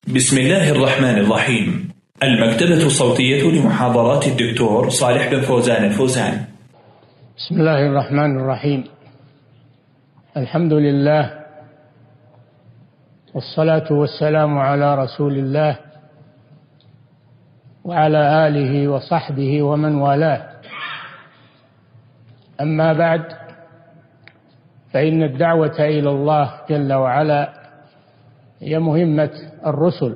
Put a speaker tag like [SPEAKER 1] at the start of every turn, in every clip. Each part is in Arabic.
[SPEAKER 1] بسم الله الرحمن الرحيم. المكتبة الصوتية لمحاضرات الدكتور صالح بن فوزان الفوزان.
[SPEAKER 2] بسم الله الرحمن الرحيم. الحمد لله والصلاة والسلام على رسول الله وعلى آله وصحبه ومن والاه. أما بعد، فإن الدعوة إلى الله جل وعلا هي مهمة الرسل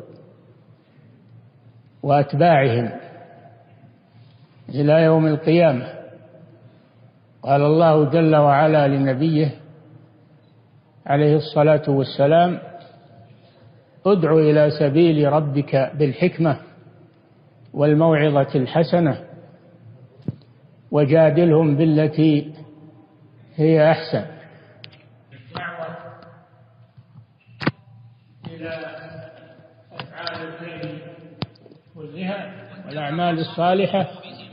[SPEAKER 2] وأتباعهم إلى يوم القيامة. قال الله جل وعلا لنبيه عليه الصلاة والسلام: ادع إلى سبيل ربك بالحكمة والموعظة الحسنة وجادلهم بالتي هي أحسن. الدعوة إلى أفعال الخير كلها والأعمال الصالحة،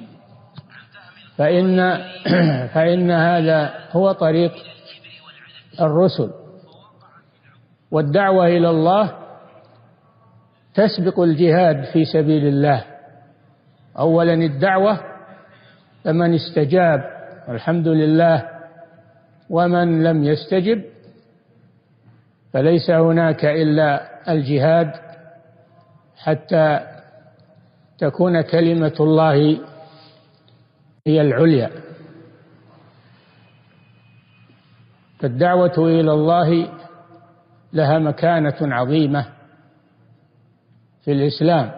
[SPEAKER 2] فإن هذا هو طريق الرسل. والدعوة إلى الله تسبق الجهاد في سبيل الله. أولا الدعوة، فمن استجاب الحمد لله، ومن لم يستجب فليس هناك إلا الجهاد حتى تكون كلمة الله هي العليا. فالدعوة إلى الله لها مكانة عظيمة في الإسلام،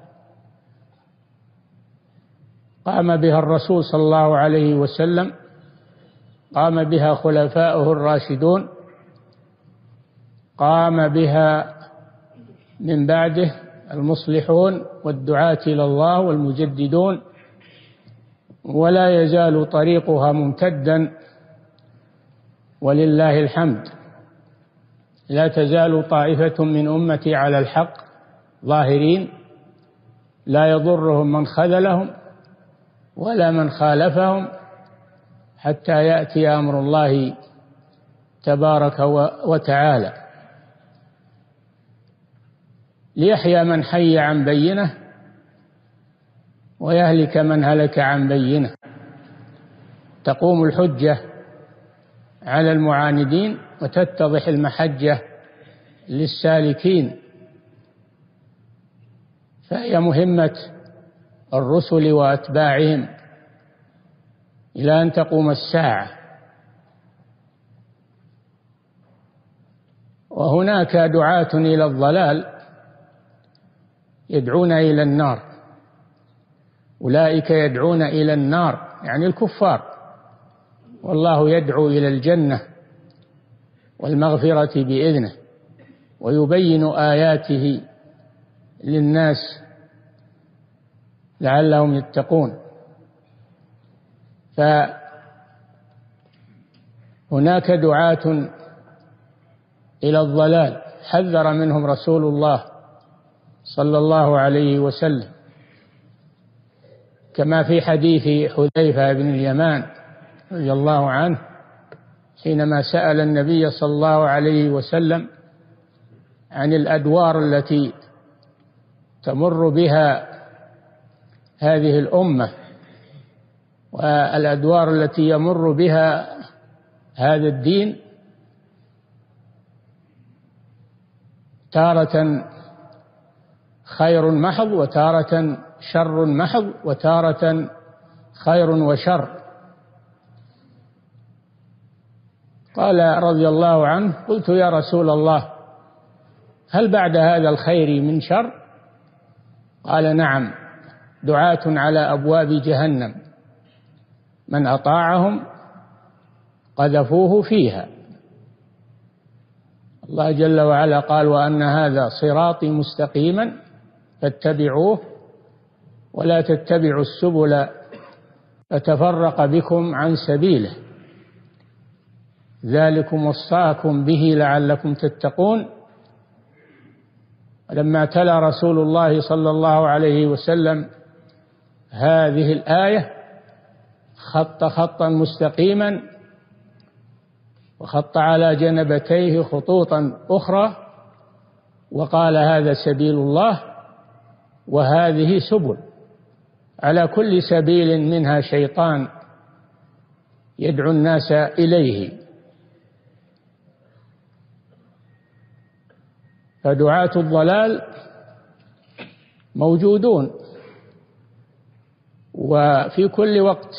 [SPEAKER 2] قام بها الرسول صلى الله عليه وسلم، قام بها خلفاؤه الراشدون، قام بها من بعده المصلحون والدعاة إلى الله والمجددون، ولا يزال طريقها ممتدا ولله الحمد. لا تزال طائفة من أمتي على الحق ظاهرين، لا يضرهم من خذلهم ولا من خالفهم حتى يأتي أمر الله تبارك وتعالى، ليحيى من حي عن بينه ويهلك من هلك عن بينه. تقوم الحجة على المعاندين وتتضح المحجة للسالكين. فهي مهمة الرسل وأتباعهم إلى أن تقوم الساعة. وهناك دعاة إلى الضلال يدعون إلى النار، أولئك يدعون إلى النار يعني الكفار، والله يدعو إلى الجنة والمغفرة بإذنه، ويبين آياته للناس لعلهم يتقون. فهناك دعاة إلى الضلال حذر منهم رسول الله صلى الله عليه وسلم، كما في حديث حذيفة بن اليمان رضي الله عنه حينما سأل النبي صلى الله عليه وسلم عن الأدوار التي تمر بها هذه الأمة والأدوار التي يمر بها هذا الدين، تارة خير محض وتارة شر محض وتارة خير وشر. قال رضي الله عنه: قلت يا رسول الله هل بعد هذا الخير من شر؟ قال: نعم، دعاة على أبواب جهنم من أطاعهم قذفوه فيها. الله جل وعلا قال: وأن هذا صراطي مستقيما فاتبعوه ولا تتبعوا السبل فتفرق بكم عن سبيله ذلكم وصاكم به لعلكم تتقون. لما تلا رسول الله صلى الله عليه وسلم هذه الآية خط خطا مستقيما وخط على جنبتيه خطوطا أخرى وقال هذا سبيل الله وهذه سبل، على كل سبيل منها شيطان يدعو الناس إليه. فدعاة الضلال موجودون وفي كل وقت.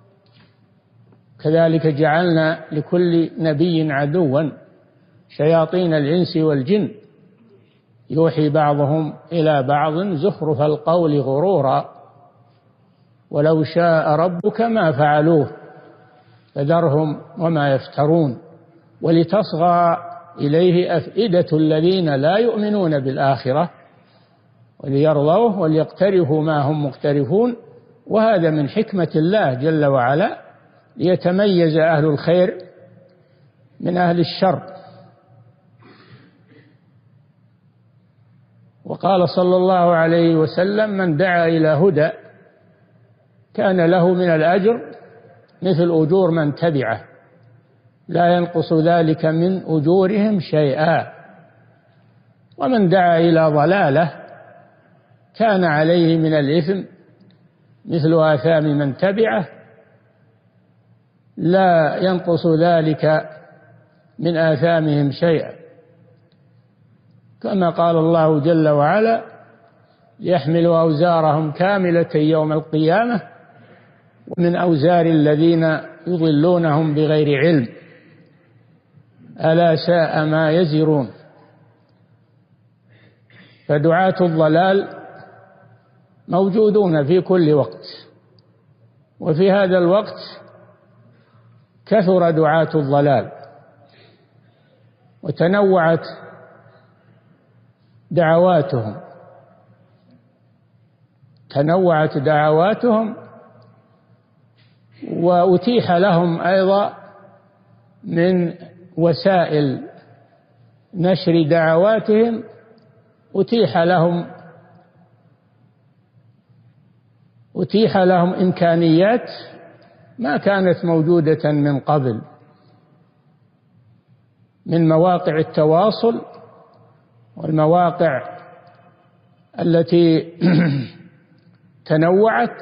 [SPEAKER 2] كذلك جعلنا لكل نبي عدوا شياطين الإنس والجن يوحي بعضهم إلى بعض زخرف القول غرورا ولو شاء ربك ما فعلوه فذرهم وما يفترون ولتصغى إليه أفئدة الذين لا يؤمنون بالآخرة وليرضوه وليقترفوا ما هم مقترفون. وهذا من حكمة الله جل وعلا ليتميز أهل الخير من أهل الشر. وقال صلى الله عليه وسلم: من دعا إلى هدى كان له من الأجر مثل أجور من تبعه لا ينقص ذلك من أجورهم شيئا، ومن دعا إلى ضلالة كان عليه من الإثم مثل آثام من تبعه لا ينقص ذلك من آثامهم شيئا، كما قال الله جل وعلا: ليحملوا أوزارهم كاملة يوم القيامة ومن أوزار الذين يضلونهم بغير علم ألا ساء ما يزرون. فدعاة الضلال موجودون في كل وقت، وفي هذا الوقت كثر دعاة الضلال وتنوعت دعواتهم وأتيح لهم أيضا من وسائل نشر دعواتهم أتيح لهم إمكانيات ما كانت موجودة من قبل من مواقع التواصل والمواقع التي تنوعت،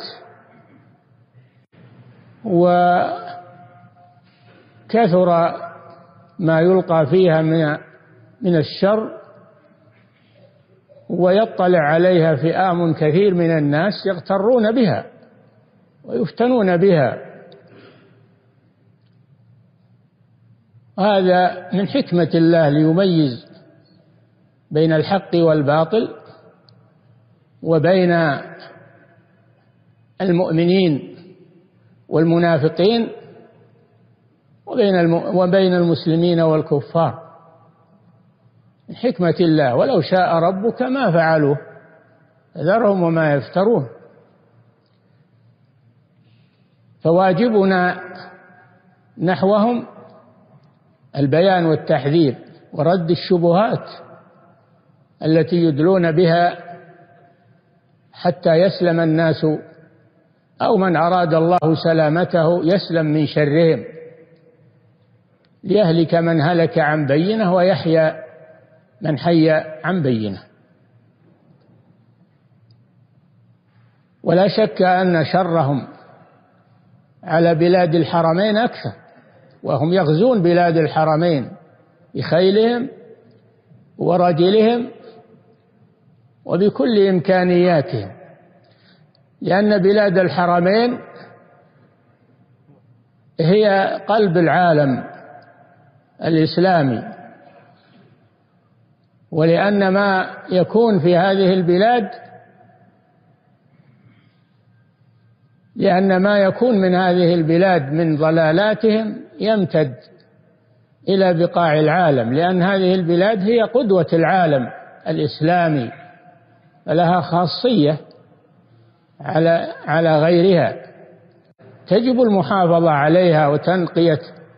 [SPEAKER 2] وكثر ما يلقى فيها من الشر، ويطلع عليها فئام كثير من الناس يغترون بها ويفتنون بها. هذا من حكمة الله ليميز بين الحق والباطل وبين المؤمنين والمنافقين وبين المسلمين والكفار، من حكمة الله. ولو شاء ربك ما فعلوه فذرهم وما يفترون. فواجبنا نحوهم البيان والتحذير ورد الشبهات التي يدلون بها حتى يسلم الناس، أو من أراد الله سلامته يسلم من شرهم، ليهلك من هلك عن بينه ويحيى من حي عن بينه. ولا شك أن شرهم على بلاد الحرمين أكثر، وهم يغزون بلاد الحرمين بخيلهم ورجلهم وبكل إمكانياتهم، لأن بلاد الحرمين هي قلب العالم الإسلامي، ولأن ما يكون في هذه البلاد من هذه البلاد من ضلالاتهم يمتد إلى بقاع العالم، لأن هذه البلاد هي قدوة العالم الإسلامي، فلها خاصية على غيرها. تجب المحافظة عليها وتنقية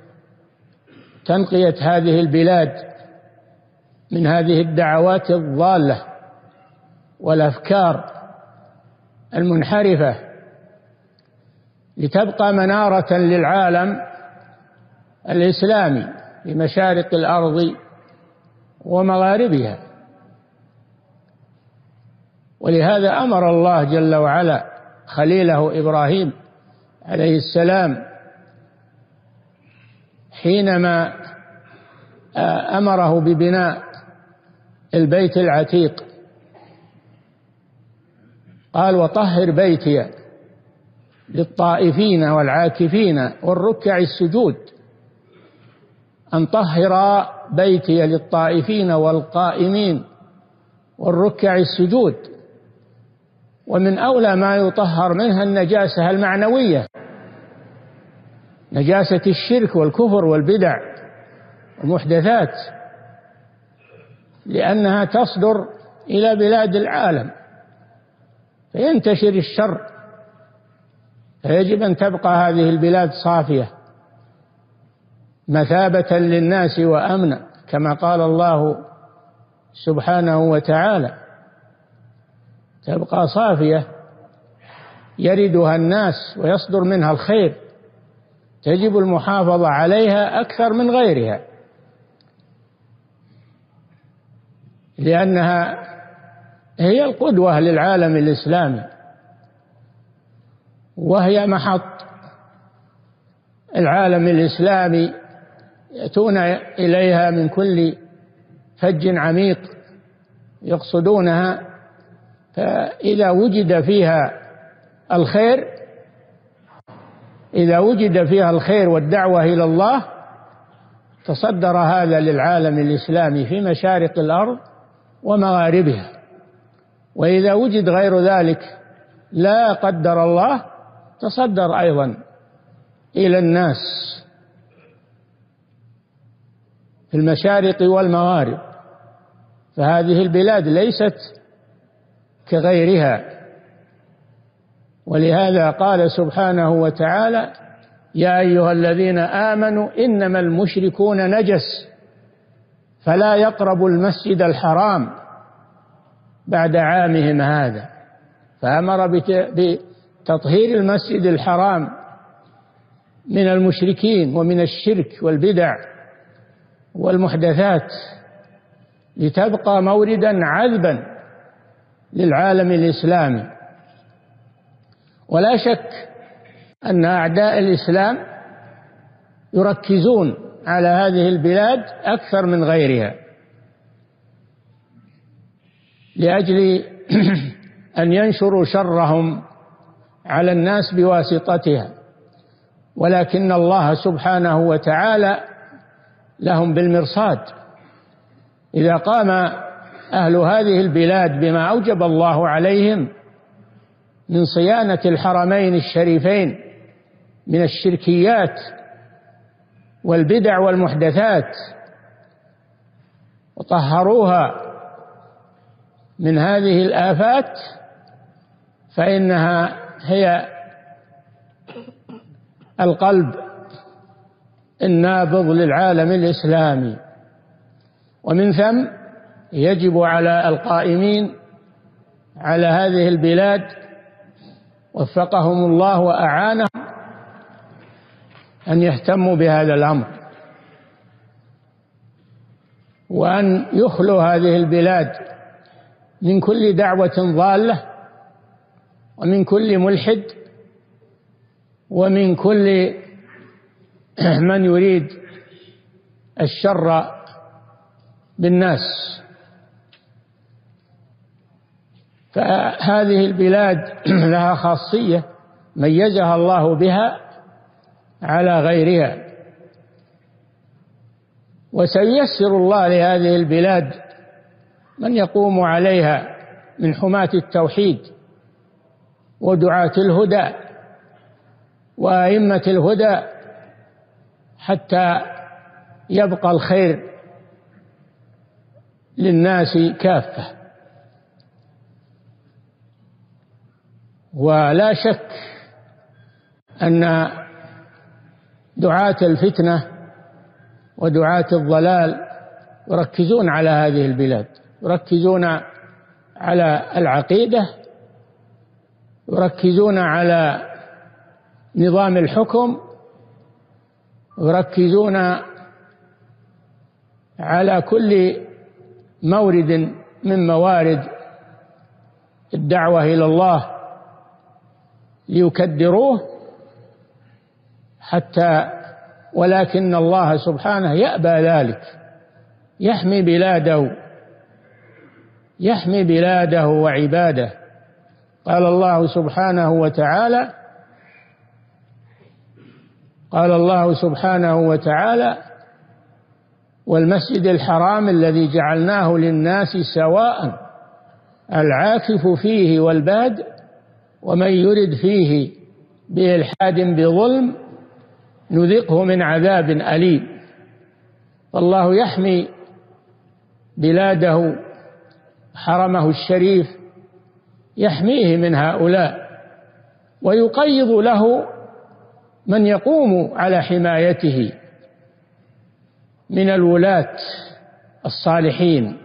[SPEAKER 2] هذه البلاد من هذه الدعوات الضالة والأفكار المنحرفة، لتبقى منارة للعالم الإسلامي في مشارق الأرض ومغاربها. ولهذا أمر الله جل وعلا خليله إبراهيم عليه السلام حينما أمره ببناء البيت العتيق، قال: وطهر بيتي للطائفين والعاكفين والركع السجود. أن طهر بيتي للطائفين والقائمين والركع السجود. ومن أولى ما يطهر منها النجاسة المعنوية، نجاسة الشرك والكفر والبدع والمحدثات، لأنها تصدر إلى بلاد العالم فينتشر الشر، فيجب أن تبقى هذه البلاد صافية مثابة للناس وأمنا، كما قال الله سبحانه وتعالى: تبقى صافية يردها الناس ويصدر منها الخير، تجب المحافظة عليها أكثر من غيرها، لأنها هي القدوة للعالم الإسلامي، وهي محط العالم الإسلامي، يأتون إليها من كل فج عميق يقصدونها. فإذا وجد فيها الخير، إذا وجد فيها الخير والدعوة إلى الله، تصدر هذا للعالم الإسلامي في مشارق الأرض ومغاربها. وإذا وجد غير ذلك لا قدر الله، تصدر أيضا إلى الناس في المشارق والمغارب. فهذه البلاد ليست كغيرها، ولهذا قال سبحانه وتعالى: يا أيها الذين آمنوا إنما المشركون نجس فلا يقربوا المسجد الحرام بعد عامهم هذا. فأمر بتطهير المسجد الحرام من المشركين ومن الشرك والبدع والمحدثات، لتبقى موردا عذبا للعالم الإسلامي. ولا شك أن أعداء الإسلام يركزون على هذه البلاد أكثر من غيرها لأجل أن ينشروا شرهم على الناس بواسطتها، ولكن الله سبحانه وتعالى لهم بالمرصاد. إذا قام أهل هذه البلاد بما أوجب الله عليهم من صيانة الحرمين الشريفين من الشركيات والبدع والمحدثات، وطهروها من هذه الآفات، فإنها هي القلب النابض للعالم الإسلامي. ومن ثم يجب على القائمين على هذه البلاد وفقهم الله وأعانهم أن يهتموا بهذا الأمر، وأن يخلوا هذه البلاد من كل دعوة ضالة ومن كل ملحد ومن كل من يريد الشر بالناس. فهذه البلاد لها خاصية ميزها الله بها على غيرها، وسييسر الله لهذه البلاد من يقوم عليها من حماة التوحيد ودعاة الهدى وأئمة الهدى، حتى يبقى الخير للناس كافة. ولا شك أن دعاة الفتنة ودعاة الضلال يركزون على هذه البلاد، يركزون على العقيدة، يركزون على نظام الحكم، يركزون على كل مورد من موارد الدعوة إلى الله ليكدروه ولكن الله سبحانه يأبى ذلك، يحمي بلاده وعباده. قال الله سبحانه وتعالى: والمسجد الحرام الذي جعلناه للناس سواء العاكف فيه والباد ومن يرد فيه بإلحاد بظلم نذقه من عذاب أليم. فالله يحمي بلاده، حرمه الشريف يحميه من هؤلاء، ويقيض له من يقوم على حمايته من الولاة الصالحين.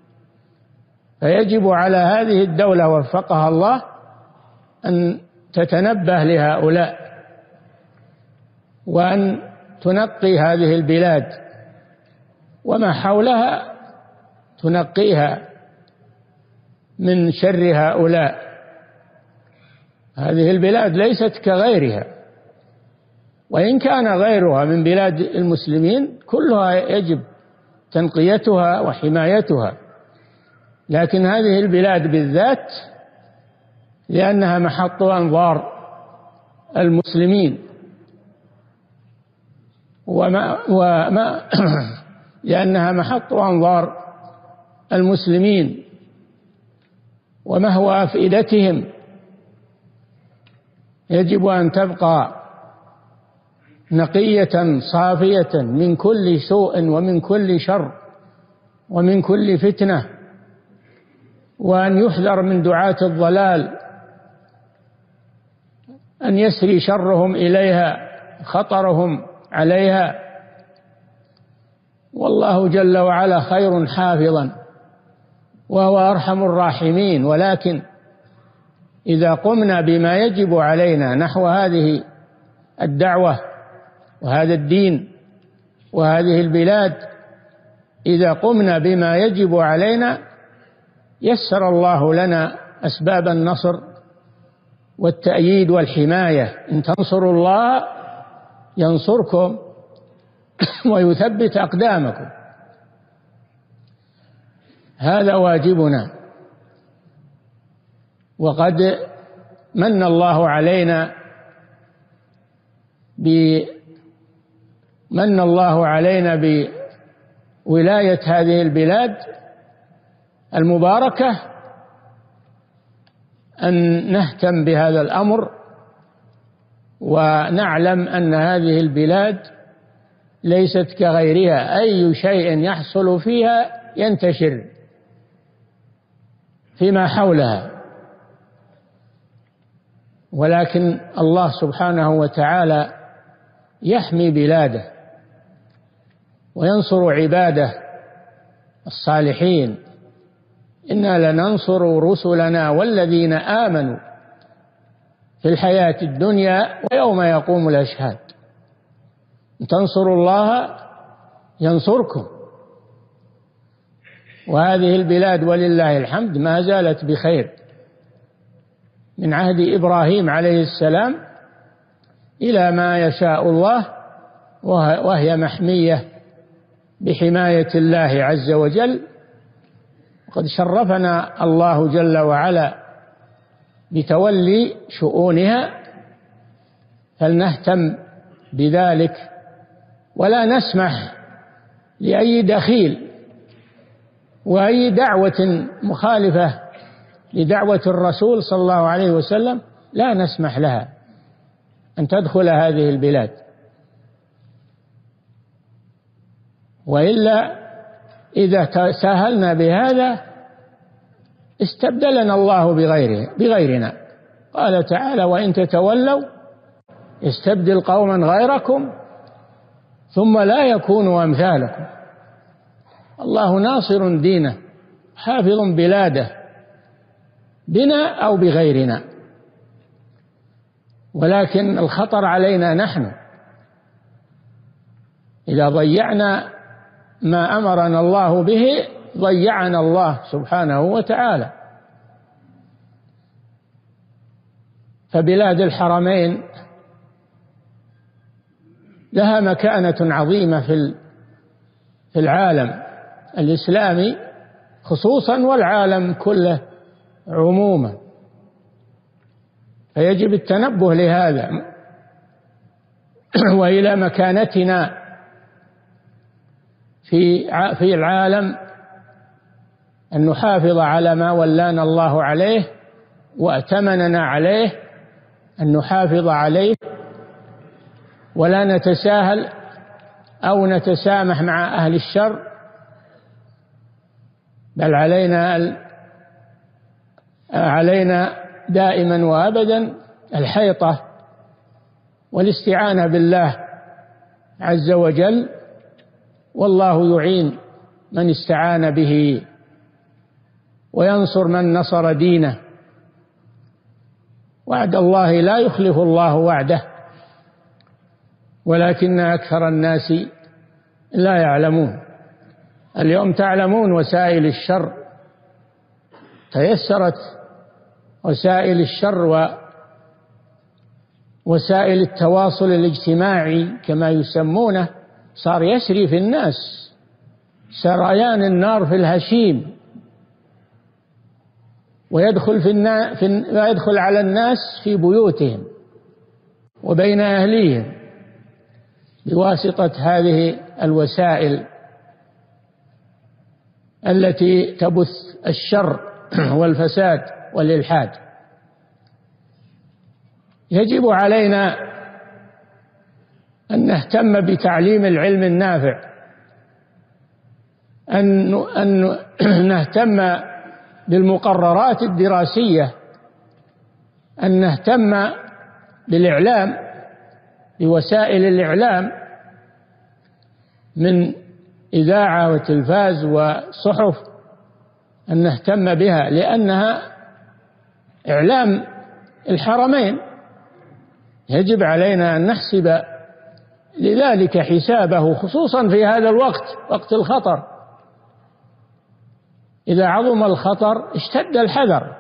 [SPEAKER 2] فيجب على هذه الدولة وفقها الله أن تتنبه لهؤلاء، وأن تنقي هذه البلاد وما حولها، تنقيها من شر هؤلاء. هذه البلاد ليست كغيرها، وإن كان غيرها من بلاد المسلمين كلها يجب تنقيتها وحمايتها، لكن هذه البلاد بالذات لأنها محط أنظار المسلمين لأنها محط أنظار المسلمين ومهوى أفئدتهم، يجب أن تبقى نقية صافية من كل سوء ومن كل شر ومن كل فتنة، وأن يحذر من دعاة الضلال أن يسري شرهم إليها، خطرهم عليها. والله جل وعلا خير حافظا وهو أرحم الراحمين. ولكن إذا قمنا بما يجب علينا نحو هذه الدعوة وهذا الدين وهذه البلاد، إذا قمنا بما يجب علينا يسر الله لنا أسباب النصر والتأييد والحماية. إن تنصروا الله ينصركم ويثبت أقدامكم. هذا واجبنا. وقد من الله علينا بولاية هذه البلاد المباركة أن نهتم بهذا الأمر، ونعلم أن هذه البلاد ليست كغيرها، أي شيء يحصل فيها ينتشر فيما حولها، ولكن الله سبحانه وتعالى يحمي بلاده وينصر عباده الصالحين. إنا لننصر رسلنا والذين آمنوا في الحياة الدنيا ويوم يقوم الأشهاد. إن تنصروا الله ينصركم. وهذه البلاد ولله الحمد ما زالت بخير من عهد إبراهيم عليه السلام إلى ما يشاء الله، وهي محمية بحماية الله عز وجل. وقد شرفنا الله جل وعلا بتولي شؤونها، فلنهتم بذلك ولا نسمح لأي دخيل وأي دعوة مخالفة لدعوة الرسول صلى الله عليه وسلم، لا نسمح لها أن تدخل هذه البلاد، وإلا إذا ساهلنا بهذا استبدلنا الله بغيرنا. قال تعالى: وإن تتولوا يستبدل قوما غيركم ثم لا يكونوا أمثالكم. الله ناصر دينه، حافظ بلاده، بنا أو بغيرنا، ولكن الخطر علينا نحن. إذا ضيعنا ما أمرنا الله به ضيعنا الله سبحانه وتعالى. فبلاد الحرمين لها مكانة عظيمة في العالم الإسلامي خصوصا والعالم كله عموما، فيجب التنبه لهذا وإلى مكانتنا في العالم، أن نحافظ على ما ولانا الله عليه وأتمننا عليه، أن نحافظ عليه ولا نتساهل أو نتسامح مع أهل الشر، بل علينا دائما وأبدا الحيطة والاستعانة بالله عز وجل، والله يعين من استعان به وينصر من نصر دينه. وعد الله لا يخلف الله وعده ولكن أكثر الناس لا يعلمون. اليوم تعلمون وسائل الشر، تيسرت وسائل الشر ووسائل التواصل الاجتماعي كما يسمونه، صار يسري في الناس سريان النار في الهشيم، ويدخل على الناس في بيوتهم وبين أهليهم بواسطة هذه الوسائل التي تبث الشر والفساد والإلحاد. يجب علينا أن نهتم بتعليم العلم النافع، أن نهتم بالمقررات الدراسية، أن نهتم بالإعلام، بوسائل الإعلام من إذاعة وتلفاز وصحف، أن نهتم بها لأنها إعلام الحرمين. يجب علينا أن نحسب لذلك حسابه، خصوصا في هذا الوقت، وقت الخطر. إذا عظم الخطر اشتد الحذر،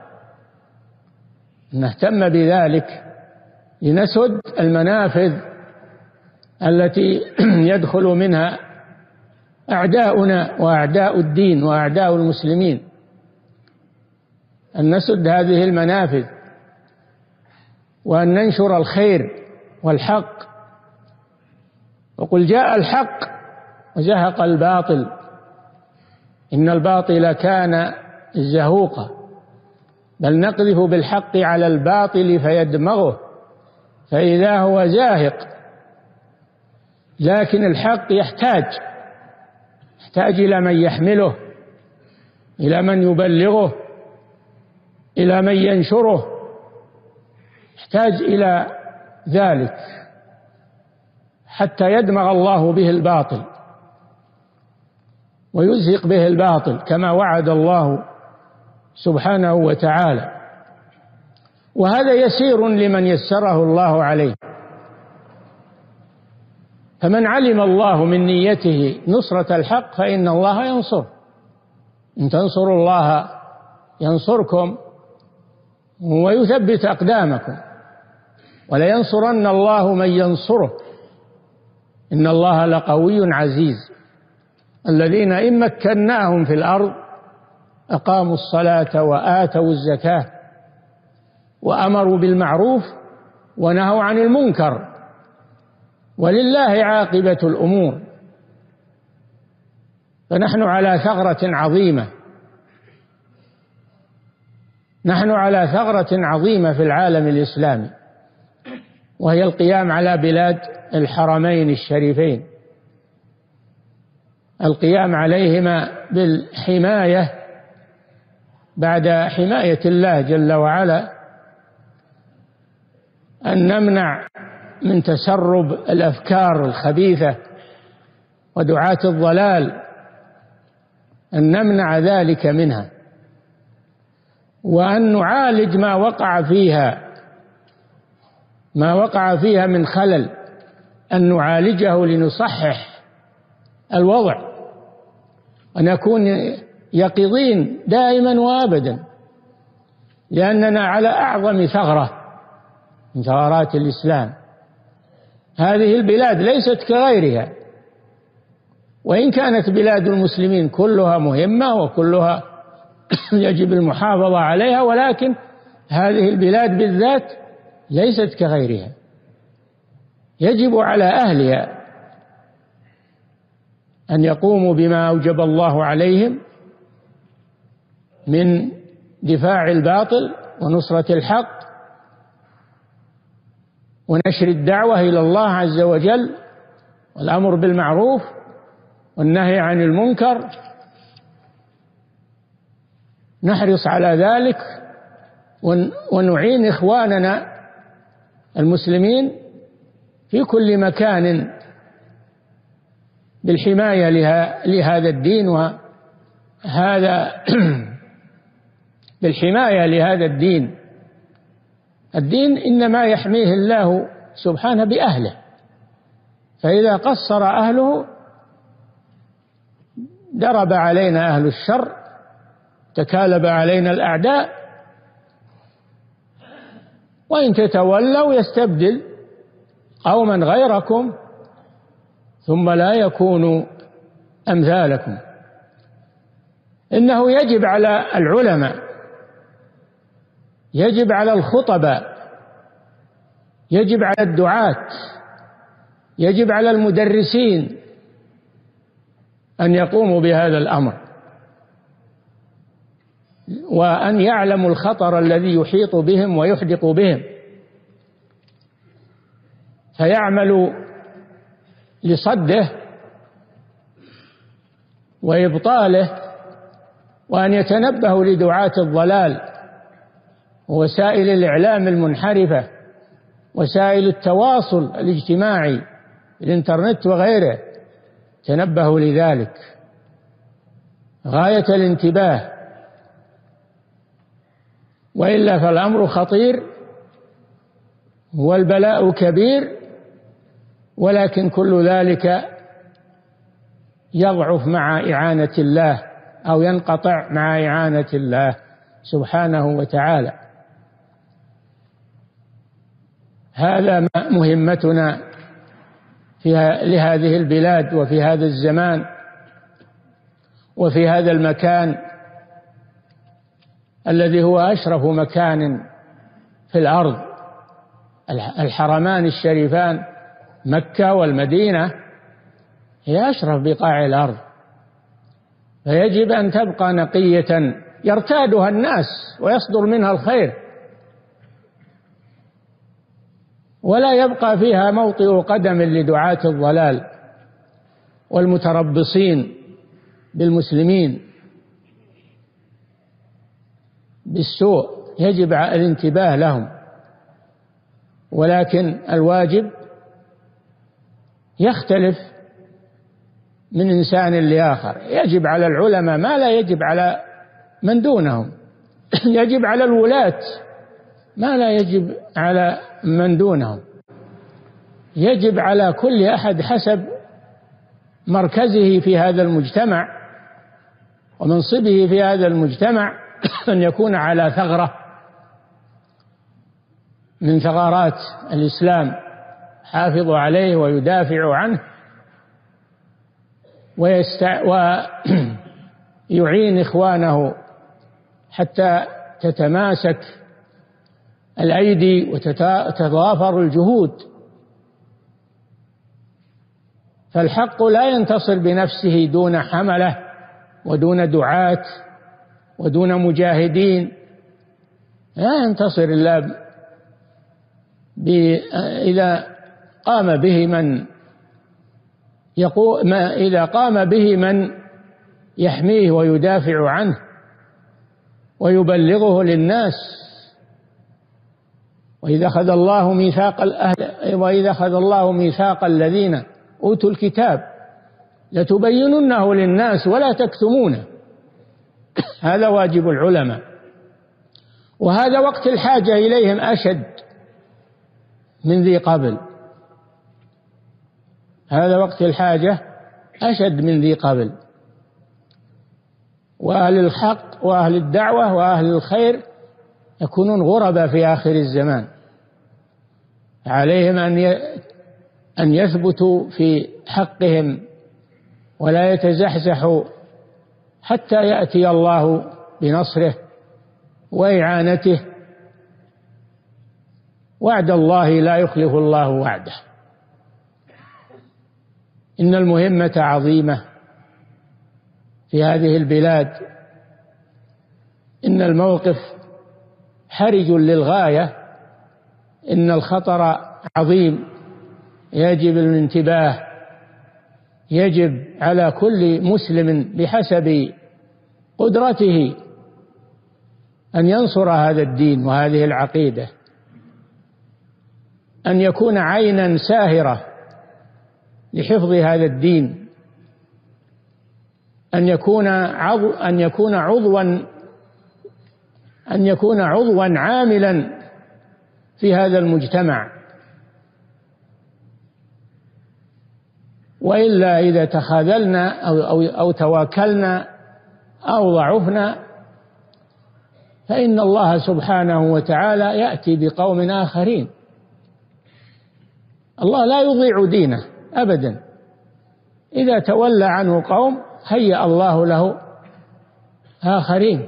[SPEAKER 2] نهتم بذلك لنسد المنافذ التي يدخل منها أعداؤنا وأعداء الدين وأعداء المسلمين، أن نسد هذه المنافذ وأن ننشر الخير والحق. وقل جاء الحق وزهق الباطل إن الباطل كان زهوقا، بل نقذف بالحق على الباطل فيدمغه فإذا هو زاهق. لكن الحق يحتاج إلى من يحمله، إلى من يبلغه، إلى من ينشره، يحتاج إلى ذلك حتى يدمغ الله به الباطل ويزهق به الباطل كما وعد الله سبحانه وتعالى. وهذا يسير لمن يسره الله عليه. فمن علم الله من نيته نصرة الحق فإن الله ينصر. إن تنصروا الله ينصركم ويثبت أقدامكم، ولينصرن الله من ينصره إن الله لقوي عزيز. الذين إن مكناهم في الأرض أقاموا الصلاة وآتوا الزكاة وأمروا بالمعروف ونهوا عن المنكر ولله عاقبة الأمور. فنحن على ثغرة عظيمة، نحن على ثغرة عظيمة في العالم الإسلامي، وهي القيام على بلاد الحرمين الشريفين، القيام عليهما بالحماية بعد حماية الله جل وعلا، أن نمنع من تسرب الأفكار الخبيثة ودعاة الضلال، أن نمنع ذلك منها، وأن نعالج ما وقع فيها من خلل، أن نعالجه لنصحح الوضع ونكون يقظين دائما وابدا، لأننا على أعظم ثغرة من ثغرات الإسلام. هذه البلاد ليست كغيرها، وإن كانت بلاد المسلمين كلها مهمة وكلها يجب المحافظة عليها، ولكن هذه البلاد بالذات ليست كغيرها. يجب على أهلها أن يقوموا بما أوجب الله عليهم من دفاع الباطل ونصرة الحق ونشر الدعوة إلى الله عز وجل والأمر بالمعروف والنهي عن المنكر. نحرص على ذلك ونعين إخواننا المسلمين في كل مكان بالحماية لهذا الدين، وهذا بالحماية لهذا الدين. الدين إنما يحميه الله سبحانه بأهله، فإذا قصر أهله درب علينا أهل الشر، تكالب علينا الأعداء، وإن تتولوا يستبدل قوما غيركم ثم لا يكونوا أمثالكم. إنه يجب على العلماء، يجب على الخطباء، يجب على الدعاة، يجب على المدرسين أن يقوموا بهذا الأمر، وأن يعلموا الخطر الذي يحيط بهم ويحدق بهم، فيعملوا لصده وإبطاله، وأن يتنبهوا لدعاة الضلال ووسائل الإعلام المنحرفة، وسائل التواصل الاجتماعي، الإنترنت وغيره، تنبهوا لذلك غاية الانتباه، وإلا فالأمر خطير والبلاء كبير، ولكن كل ذلك يضعف مع إعانة الله أو ينقطع مع إعانة الله سبحانه وتعالى. هذا مهمتنا لهذه البلاد وفي هذا الزمان وفي هذا المكان الذي هو أشرف مكان في الأرض. الحرمان الشريفان مكة والمدينة هي أشرف بقاع الأرض، فيجب أن تبقى نقية يرتادها الناس ويصدر منها الخير، ولا يبقى فيها موطئ قدم لدعاة الضلال والمتربصين بالمسلمين بالسوء. يجب الانتباه لهم، ولكن الواجب يختلف من إنسان لآخر. يجب على العلماء ما لا يجب على من دونهم، يجب على الولاة ما لا يجب على من دونهم، يجب على كل أحد حسب مركزه في هذا المجتمع ومنصبه في هذا المجتمع أن يكون على ثغرة من ثغرات الإسلام، حافظ عليه ويدافع عنه ويعين إخوانه حتى تتماسك الأيدي وتتضافر الجهود. فالحق لا ينتصر بنفسه دون حملة ودون دعاة ودون مجاهدين، لا ينتصر إلا إذا قام به من إذا قام به من يحميه ويدافع عنه ويبلغه للناس. وإذا أخذ الله ميثاق الذين أوتوا الكتاب لتبيننه للناس ولا تكتمونه. هذا واجب العلماء، وهذا وقت الحاجة إليهم أشد من ذي قبل، هذا وقت الحاجة أشد من ذي قبل. وأهل الحق وأهل الدعوة وأهل الخير يكونون غرباء في آخر الزمان، عليهم أن يثبتوا في حقهم ولا يتزحزحوا حتى يأتي الله بنصره وإعانته. وعد الله لا يخلف الله وعده. إن المهمة عظيمة في هذه البلاد، إن الموقف حرج للغاية، إن الخطر عظيم، يجب الانتباه، يجب على كل مسلم بحسب قدرته أن ينصر هذا الدين وهذه العقيدة، أن يكون عينا ساهرة لحفظ هذا الدين، أن يكون عضوا عاملا في هذا المجتمع. وإلا إذا تخاذلنا أو تواكلنا أو ضعفنا فإن الله سبحانه وتعالى يأتي بقوم آخرين. الله لا يضيع دينه أبدا. إذا تولى عنه قوم هيأ الله له آخرين.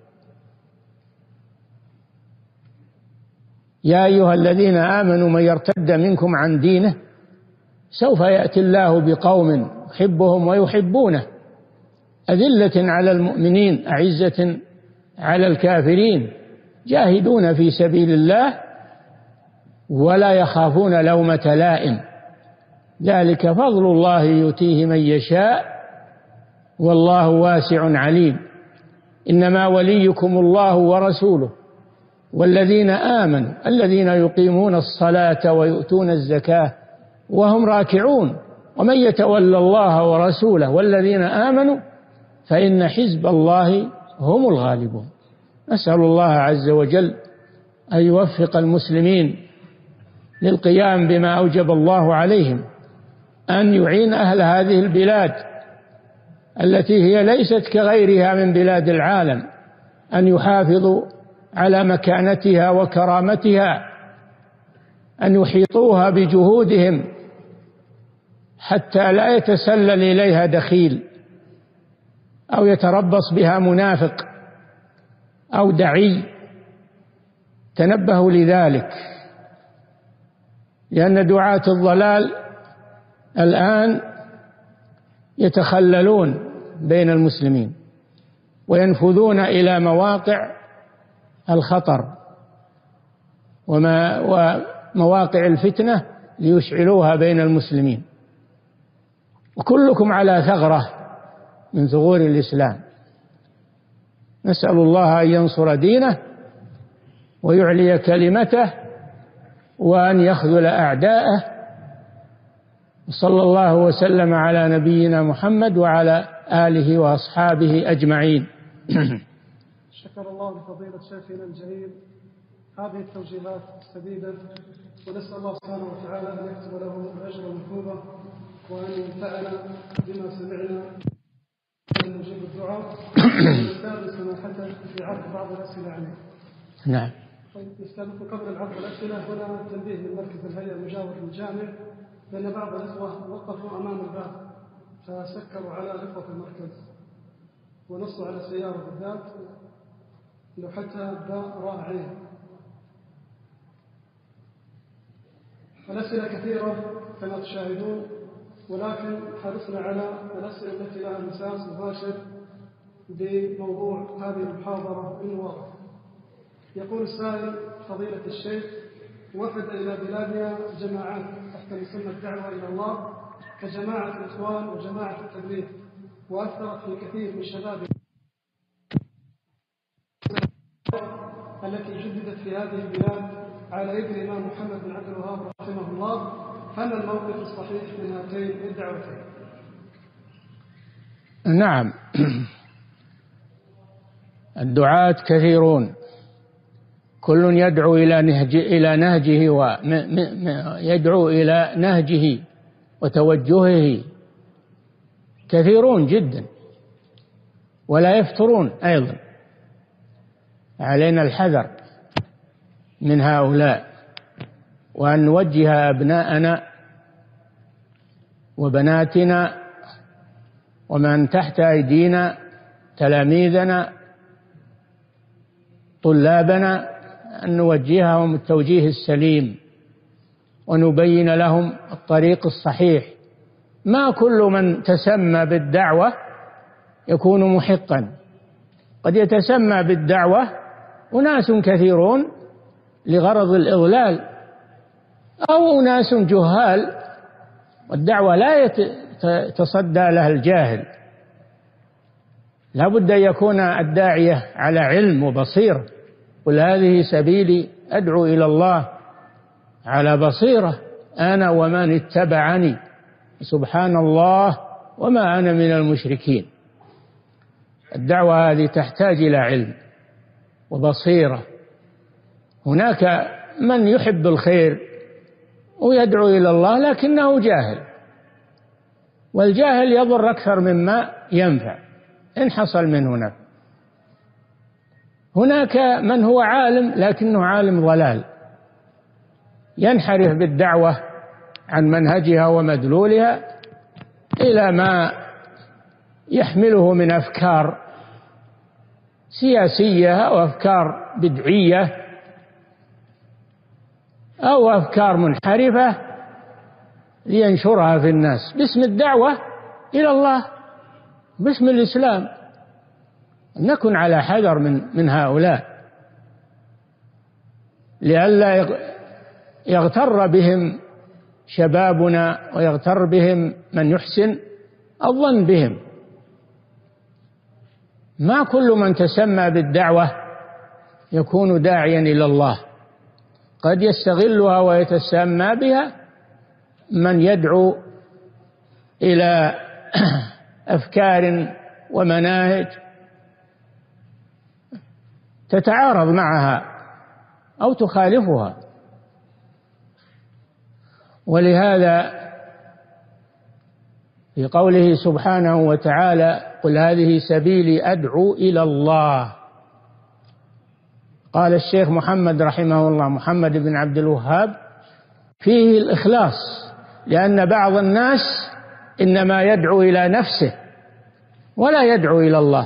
[SPEAKER 2] يا أيها الذين آمنوا من يرتد منكم عن دينه سوف يأتي الله بقوم يحبهم ويحبونه أذلة على المؤمنين أعزة على الكافرين جاهدون في سبيل الله ولا يخافون لومة لائم ذلك فضل الله يؤتيه من يشاء والله واسع عليم. إنما وليكم الله ورسوله والذين آمنوا الذين يقيمون الصلاة ويؤتون الزكاة وهم راكعون ومن يتولى الله ورسوله والذين آمنوا فإن حزب الله هم الغالبون. نسأل الله عز وجل أن يوفق المسلمين للقيام بما أوجب الله عليهم، أن يعين أهل هذه البلاد التي هي ليست كغيرها من بلاد العالم، أن يحافظوا على مكانتها وكرامتها، أن يحيطوها بجهودهم حتى لا يتسلل إليها دخيل أو يتربص بها منافق أو دعي. تنبهوا لذلك، لأن دعاة الضلال الآن يتخللون بين المسلمين وينفذون إلى مواقع الخطر ومواقع الفتنة ليشعلوها بين المسلمين، وكلكم على ثغرة من ثغور الإسلام. نسأل الله أن ينصر دينه ويعلي كلمته وأن يخذل أعداءه. صلى الله وسلم على نبينا محمد وعلى آله وأصحابه أجمعين.
[SPEAKER 3] شكر الله لفضيلة شيخنا الجليل هذه التوجيهات السديدة، ونسأل الله سبحانه وتعالى أن يكتب له الأجر والمثوبة وأن ينفعنا بما سمعنا وأن نجيب الدعاء ونستأذن سماحته في عرض بعض الأسئلة عليه.
[SPEAKER 2] نعم.
[SPEAKER 3] طيب، نستأذن قبل العرض الأسئلة هنا تنبيه من مركز الهيئة المجاور للجامع بأن بعض الإخوة وقفوا أمام الباب فسكروا على إخوة المركز ونصوا على سيارة بالذات لو حتى الباء راء عين. الأسئلة كثيرة كما تشاهدون، ولكن حرصنا على الأسئلة التي لها مساس مباشر بموضوع هذه المحاضرة المواقف. يقول السائل: فضيلة الشيخ، وفد إلى بلادنا جماعات تحت مسمى الدعوة إلى الله كجماعة الإخوان وجماعة التبليغ، وأثرت في كثير من شباب التي جددت في هذه البلاد على يد الإمام محمد بن عبد الوهاب رحمه الله، فما الموقف الصحيح من هاتين الدعوتين؟
[SPEAKER 2] نعم، الدعاة كثيرون، كل يدعو إلى نهجه ويدعو إلى نهجه وتوجهه، كثيرون جدا ولا يفترون أيضا. علينا الحذر من هؤلاء وأن نوجه أبناءنا وبناتنا ومن تحت أيدينا، تلاميذنا طلابنا، أن نوجههم التوجيه السليم ونبين لهم الطريق الصحيح. ما كل من تسمى بالدعوة يكون محقا، قد يتسمى بالدعوة أناس كثيرون لغرض الإضلال، أو أناس جهال، والدعوة لا يتصدى لها الجاهل. لا بد أن يكون الداعية على علم وبصيرة. قل هذه سبيلي أدعو إلى الله على بصيرة أنا ومن اتبعني سبحان الله وما أنا من المشركين. الدعوة هذه تحتاج إلى علم وبصيرة. هناك من يحب الخير ويدعو إلى الله لكنه جاهل، والجاهل يضر أكثر مما ينفع إن حصل منه نفع. هناك من هو عالم لكنه عالم ضلال، ينحرف بالدعوة عن منهجها ومدلولها إلى ما يحمله من أفكار سياسية أو أفكار بدعية أو أفكار منحرفة لينشرها في الناس باسم الدعوة إلى الله، باسم الإسلام. نكن على حذر من هؤلاء لئلا يغتر بهم شبابنا ويغتر بهم من يحسن الظن بهم. ما كل من تسمى بالدعوة يكون داعيا إلى الله، قد يستغلها ويتسمى بها من يدعو إلى أفكار ومناهج تتعارض معها أو تخالفها. ولهذا في قوله سبحانه وتعالى قل هذه سبيلي أدعو إلى الله، قال الشيخ محمد رحمه الله محمد بن عبد الوهاب فيه الإخلاص، لأن بعض الناس إنما يدعو إلى نفسه ولا يدعو إلى الله،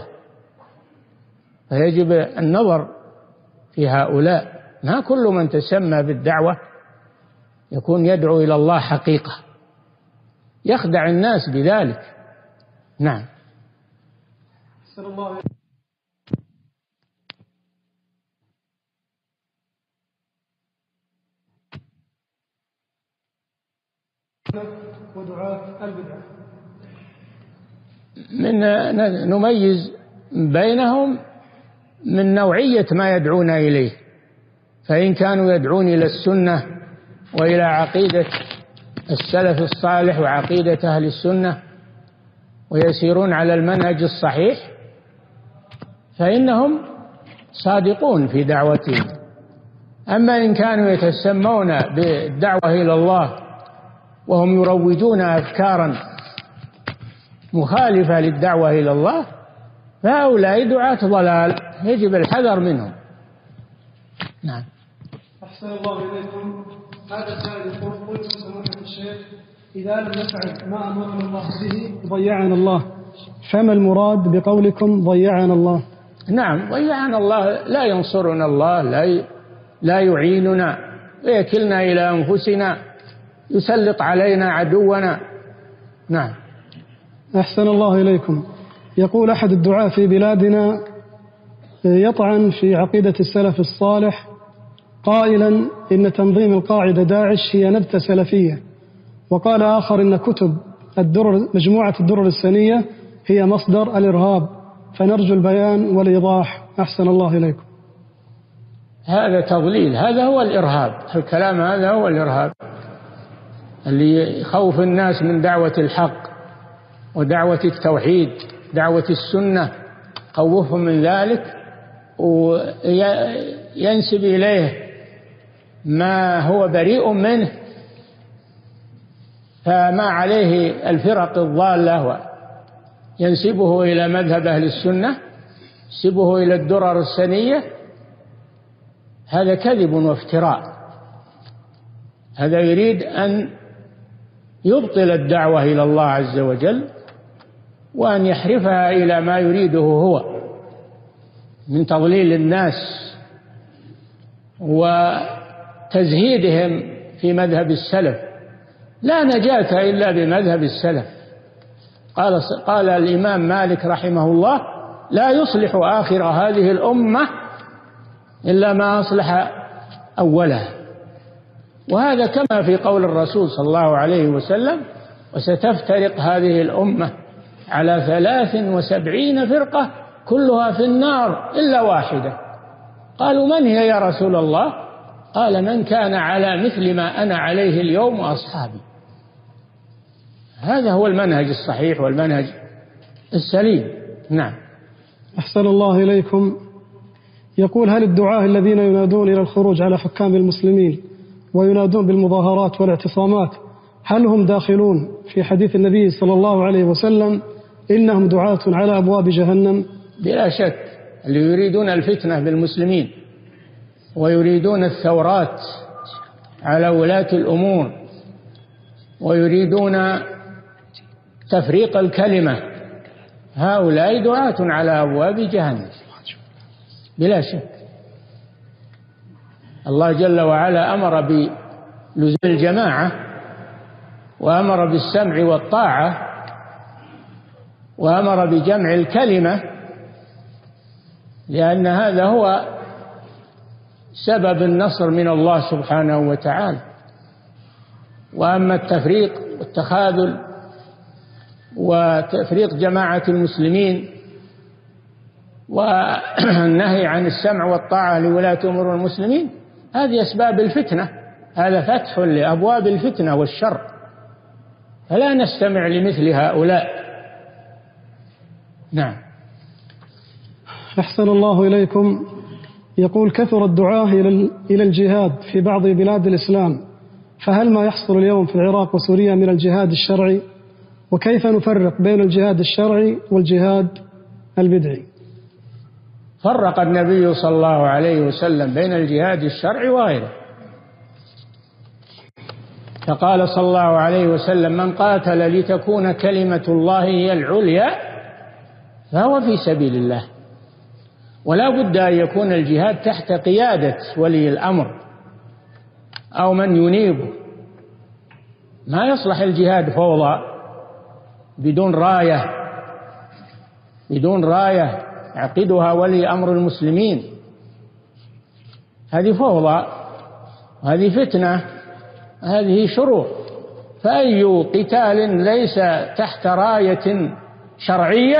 [SPEAKER 2] فيجب النظر في هؤلاء. ما كل من تسمى بالدعوة يكون يدعو إلى الله حقيقة، يخدع الناس بذلك. نعم.
[SPEAKER 3] صلى الله عليه ودعاة البدعة
[SPEAKER 2] نميز بينهم من نوعية ما يدعون إليه، فإن كانوا يدعون إلى السنة وإلى عقيدة السلف الصالح وعقيدة أهل السنة ويسيرون على المنهج الصحيح فإنهم صادقون في دعوتهم. أما إن كانوا يتسمون بالدعوة إلى الله وهم يروجون أفكارا مخالفة للدعوة إلى الله فهؤلاء دعاة ضلال، يجب الحذر منهم. نعم.
[SPEAKER 3] أحسن الله إليكم. هذا السائل يقول قلت سماحة الشيخ إذا لم نفعل ما أمرنا الله به ضيعنا الله، فما المراد بقولكم ضيعنا الله؟
[SPEAKER 2] نعم، ضيعنا الله، لا ينصرنا الله، لا يعيننا، ويكلنا إلى أنفسنا، يسلط علينا عدونا. نعم.
[SPEAKER 3] أحسن الله إليكم. يقول أحد الدعاة في بلادنا يطعن في عقيدة السلف الصالح قائلا إن تنظيم القاعدة داعش هي نبتة سلفية، وقال آخر إن كتب مجموعة الدرر السنية هي مصدر الإرهاب، فنرجو البيان والإيضاح. أحسن الله إليكم.
[SPEAKER 2] هذا تضليل، هذا هو الإرهاب، الكلام هذا هو الإرهاب اللي يخوف الناس من دعوة الحق ودعوة التوحيد، دعوة السنة، خوفهم من ذلك وينسب إليه ما هو بريء منه، فما عليه الفرق الضالة ينسبه إلى مذهب أهل السنة، ينسبه إلى الدرر السنية. هذا كذب وافتراء، هذا يريد أن يبطل الدعوة إلى الله عز وجل وأن يحرفها إلى ما يريده هو من تضليل الناس وتزهيدهم في مذهب السلف. لا نجاة إلا بمذهب السلف. قال الإمام مالك رحمه الله: لا يصلح آخر هذه الأمة إلا ما أصلح أولها. وهذا كما في قول الرسول صلى الله عليه وسلم: وستفترق هذه الأمة على 73 فرقة كلها في النار إلا واحدة. قالوا: من هي يا رسول الله؟ قال: من كان على مثل ما أنا عليه اليوم وأصحابي. هذا هو المنهج الصحيح والمنهج السليم. نعم.
[SPEAKER 3] أحسن الله إليكم. يقول: هل الدعاة الذين ينادون إلى الخروج على حكام المسلمين وينادون بالمظاهرات والاعتصامات هل هم داخلون في حديث النبي صلى الله عليه وسلم إنهم دعاة على أبواب جهنم؟
[SPEAKER 2] بلا شك. اللي يريدون الفتنة بالمسلمين ويريدون الثورات على ولاة الأمور ويريدون تفريق الكلمة، هؤلاء دعاة على أبواب جهنم بلا شك. الله جل وعلا أمر بلزوم الجماعة وأمر بالسمع والطاعة وأمر بجمع الكلمة، لأن هذا هو سبب النصر من الله سبحانه وتعالى. وأما التفريق والتخاذل وتفريق جماعة المسلمين والنهي عن السمع والطاعة لولاة أمور المسلمين، هذه أسباب الفتنة. هذا فتح لأبواب الفتنة والشر، فلا نستمع لمثل هؤلاء. نعم.
[SPEAKER 3] أحسن الله إليكم. يقول: كثر الدعاة إلى الجهاد في بعض بلاد الإسلام، فهل ما يحصل اليوم في العراق وسوريا من الجهاد الشرعي؟ وكيف نفرق بين الجهاد الشرعي والجهاد البدعي؟
[SPEAKER 2] فرق النبي صلى الله عليه وسلم بين الجهاد الشرعي وغيره، فقال صلى الله عليه وسلم: من قاتل لتكون كلمة الله هي العليا فهو في سبيل الله. ولا بد أن يكون الجهاد تحت قيادة ولي الأمر أو من ينيبه. ما يصلح الجهاد فوضى بدون راية يعقدها ولي أمر المسلمين. هذه فوضى، هذه فتنة، هذه شرور. فأي قتال ليس تحت راية شرعية،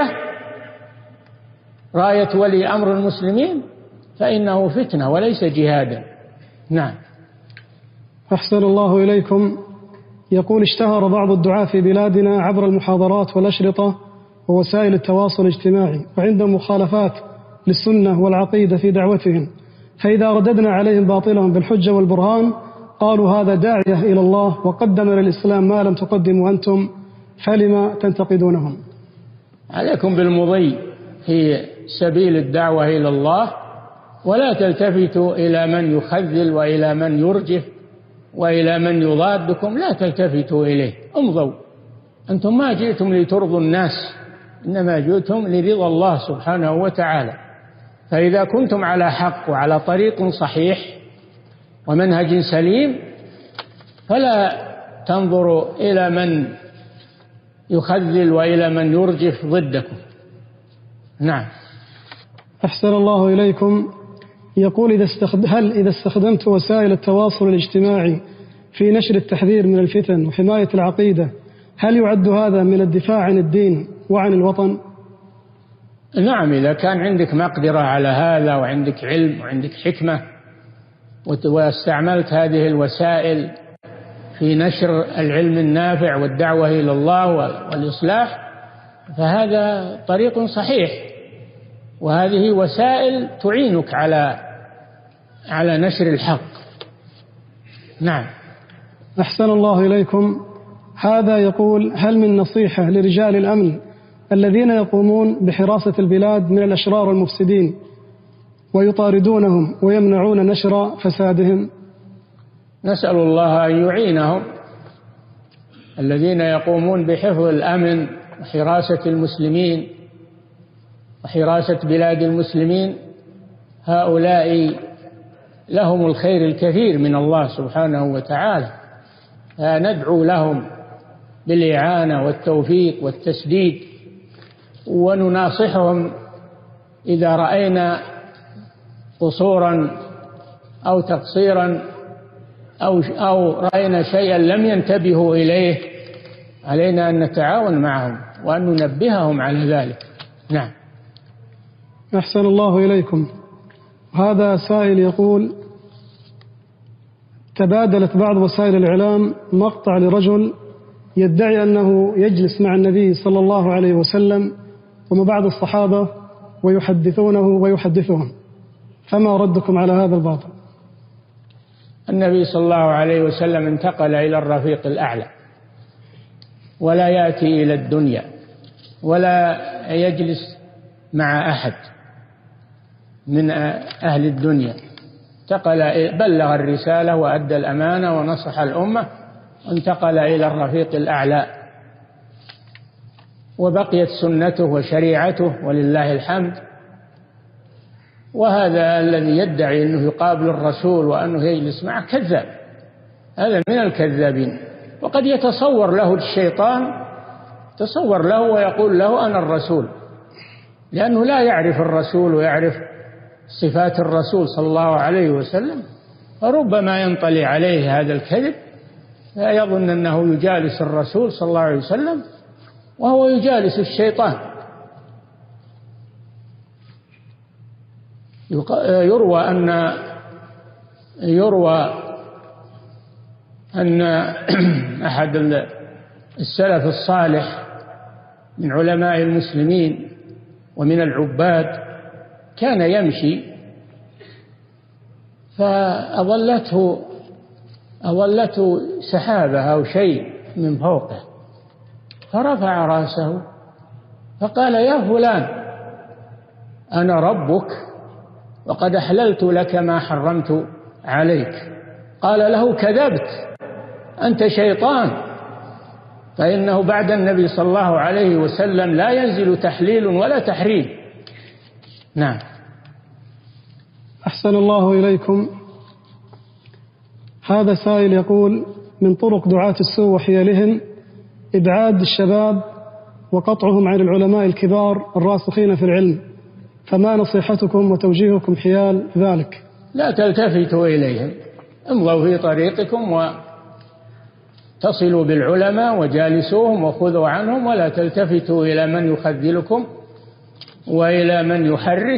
[SPEAKER 2] راية ولي أمر المسلمين، فإنه فتنة وليس جهادا. نعم.
[SPEAKER 3] أحسن الله إليكم. يقول: اشتهر بعض الدعاة في بلادنا عبر المحاضرات والأشرطة ووسائل التواصل الاجتماعي وعندهم مخالفات للسنة والعقيدة في دعوتهم، فإذا رددنا عليهم باطلهم بالحجة والبرهان قالوا هذا داعية إلى الله وقدم للإسلام ما لم تقدموا أنتم، فلما تنتقدونهم؟
[SPEAKER 2] عليكم بالمضي في سبيل الدعوة إلى الله، ولا تلتفتوا إلى من يخذل وإلى من يرجف وإلى من يضادكم، لا تلتفتوا إليه، امضوا. أنتم ما جئتم لترضوا الناس، إنما جئتم لرضا الله سبحانه وتعالى. فإذا كنتم على حق وعلى طريق صحيح ومنهج سليم فلا تنظروا إلى من يخذل وإلى من يرجف ضدكم. نعم.
[SPEAKER 3] أحسن الله إليكم. يقول: هل إذا استخدمت وسائل التواصل الاجتماعي في نشر التحذير من الفتن وحماية العقيدة هل يعد هذا من الدفاع عن الدين وعن الوطن؟
[SPEAKER 2] نعم، إذا كان عندك مقدرة على هذا وعندك علم وعندك حكمة واستعملت هذه الوسائل في نشر العلم النافع والدعوة إلى الله والإصلاح، فهذا طريق صحيح، وهذه وسائل تعينك على نشر الحق. نعم.
[SPEAKER 3] أحسن الله إليكم. هذا يقول: هل من نصيحة لرجال الأمن الذين يقومون بحراسة البلاد من الأشرار المفسدين ويطاردونهم ويمنعون نشر فسادهم؟
[SPEAKER 2] نسأل الله أن يعينهم الذين يقومون بحفظ الأمن وحراسة المسلمين وحراسة بلاد المسلمين. هؤلاء لهم الخير الكثير من الله سبحانه وتعالى، ندعو لهم بالإعانة والتوفيق والتسديد، ونناصحهم إذا رأينا قصورا أو تقصيرا أو رأينا شيئا لم ينتبهوا إليه، علينا أن نتعاون معهم وأن ننبههم على ذلك. نعم.
[SPEAKER 3] أحسن الله إليكم. هذا سائل يقول: تبادلت بعض وسائل الإعلام مقطع لرجل يدعي أنه يجلس مع النبي صلى الله عليه وسلم ومع بعض الصحابة ويحدثونه ويحدثهم، فما ردكم على هذا الباطل؟
[SPEAKER 2] النبي صلى الله عليه وسلم انتقل إلى الرفيق الأعلى، ولا يأتي إلى الدنيا ولا يجلس مع أحد من أهل الدنيا. بلغ الرسالة وأدى الأمانة ونصح الأمة، وانتقل إلى الرفيق الأعلى، وبقيت سنته وشريعته ولله الحمد. وهذا الذي يدعي أنه يقابل الرسول وأنه يجلس معه كذاب، هذا من الكذابين. وقد يتصور له الشيطان، تصور له ويقول له أنا الرسول، لأنه لا يعرف الرسول ويعرف صفات الرسول صلى الله عليه وسلم، فربما ينطلي عليه هذا الكذب فيظن أنه يجالس الرسول صلى الله عليه وسلم وهو يجالس الشيطان. يروى أن أحد السلف الصالح من علماء المسلمين ومن العباد كان يمشي فأظلته سحابة أو شيء من فوقه، فرفع رأسه فقال: يا فلان، أنا ربك وقد أحللت لك ما حرمت عليك. قال له: كذبت، أنت شيطان، فإنه بعد النبي صلى الله عليه وسلم لا ينزل تحليل ولا تحريم. نعم.
[SPEAKER 3] أحسن الله إليكم. هذا سائل يقول: من طرق دعاة السوء وحيلهم إبعاد الشباب وقطعهم عن العلماء الكبار الراسخين في العلم، فما نصيحتكم وتوجيهكم حيال ذلك؟
[SPEAKER 2] لا تلتفتوا إليهم، امضوا في طريقكم وتصلوا بالعلماء وجالسوهم وخذوا عنهم، ولا تلتفتوا إلى من يخذلكم وإلى من يحرش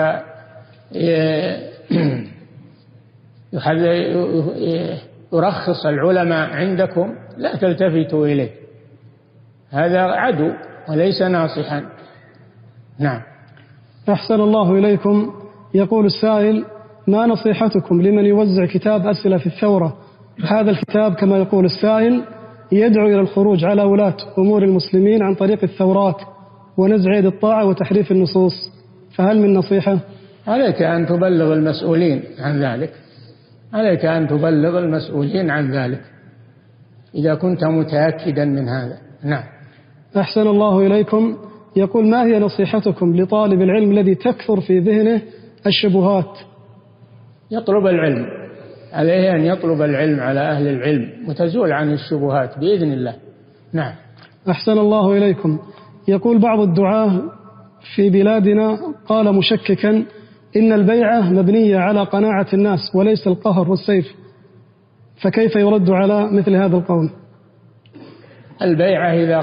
[SPEAKER 2] ويرخص العلماء عندكم. لا تلتفتوا إليه، هذا عدو وليس ناصحا. نعم.
[SPEAKER 3] أحسن الله إليكم. يقول السائل: ما نصيحتكم لمن يوزع كتاب أسئلة في الثورة؟ هذا الكتاب كما يقول السائل يدعو إلى الخروج على ولاة أمور المسلمين عن طريق الثورات ونزع يد الطاعة وتحريف النصوص، فهل من نصيحة؟
[SPEAKER 2] عليك أن تبلغ المسؤولين عن ذلك، عليك أن تبلغ المسؤولين عن ذلك إذا كنت متأكدا من هذا. نعم.
[SPEAKER 3] أحسن الله إليكم. يقول: ما هي نصيحتكم لطالب العلم الذي تكثر في ذهنه الشبهات؟
[SPEAKER 2] يطلب العلم، عليه أن يطلب العلم على أهل العلم وتزول عن الشبهات بإذن الله. نعم.
[SPEAKER 3] أحسن الله إليكم. يقول بعض الدعاة في بلادنا قال مشككا إن البيعة مبنية على قناعة الناس وليس القهر والسيف، فكيف يرد على مثل هذا القول؟
[SPEAKER 2] البيعة إذا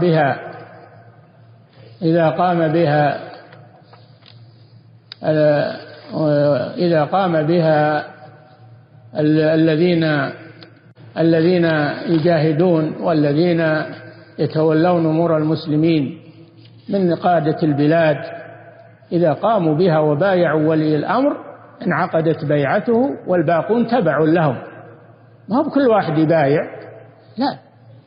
[SPEAKER 2] قام بها الذين يجاهدون والذين يتولون أمور المسلمين من قادة البلاد، إذا قاموا بها وبايعوا ولي الأمر انعقدت بيعته والباقون تبع لهم. ما هو بكل واحد يبايع، لا،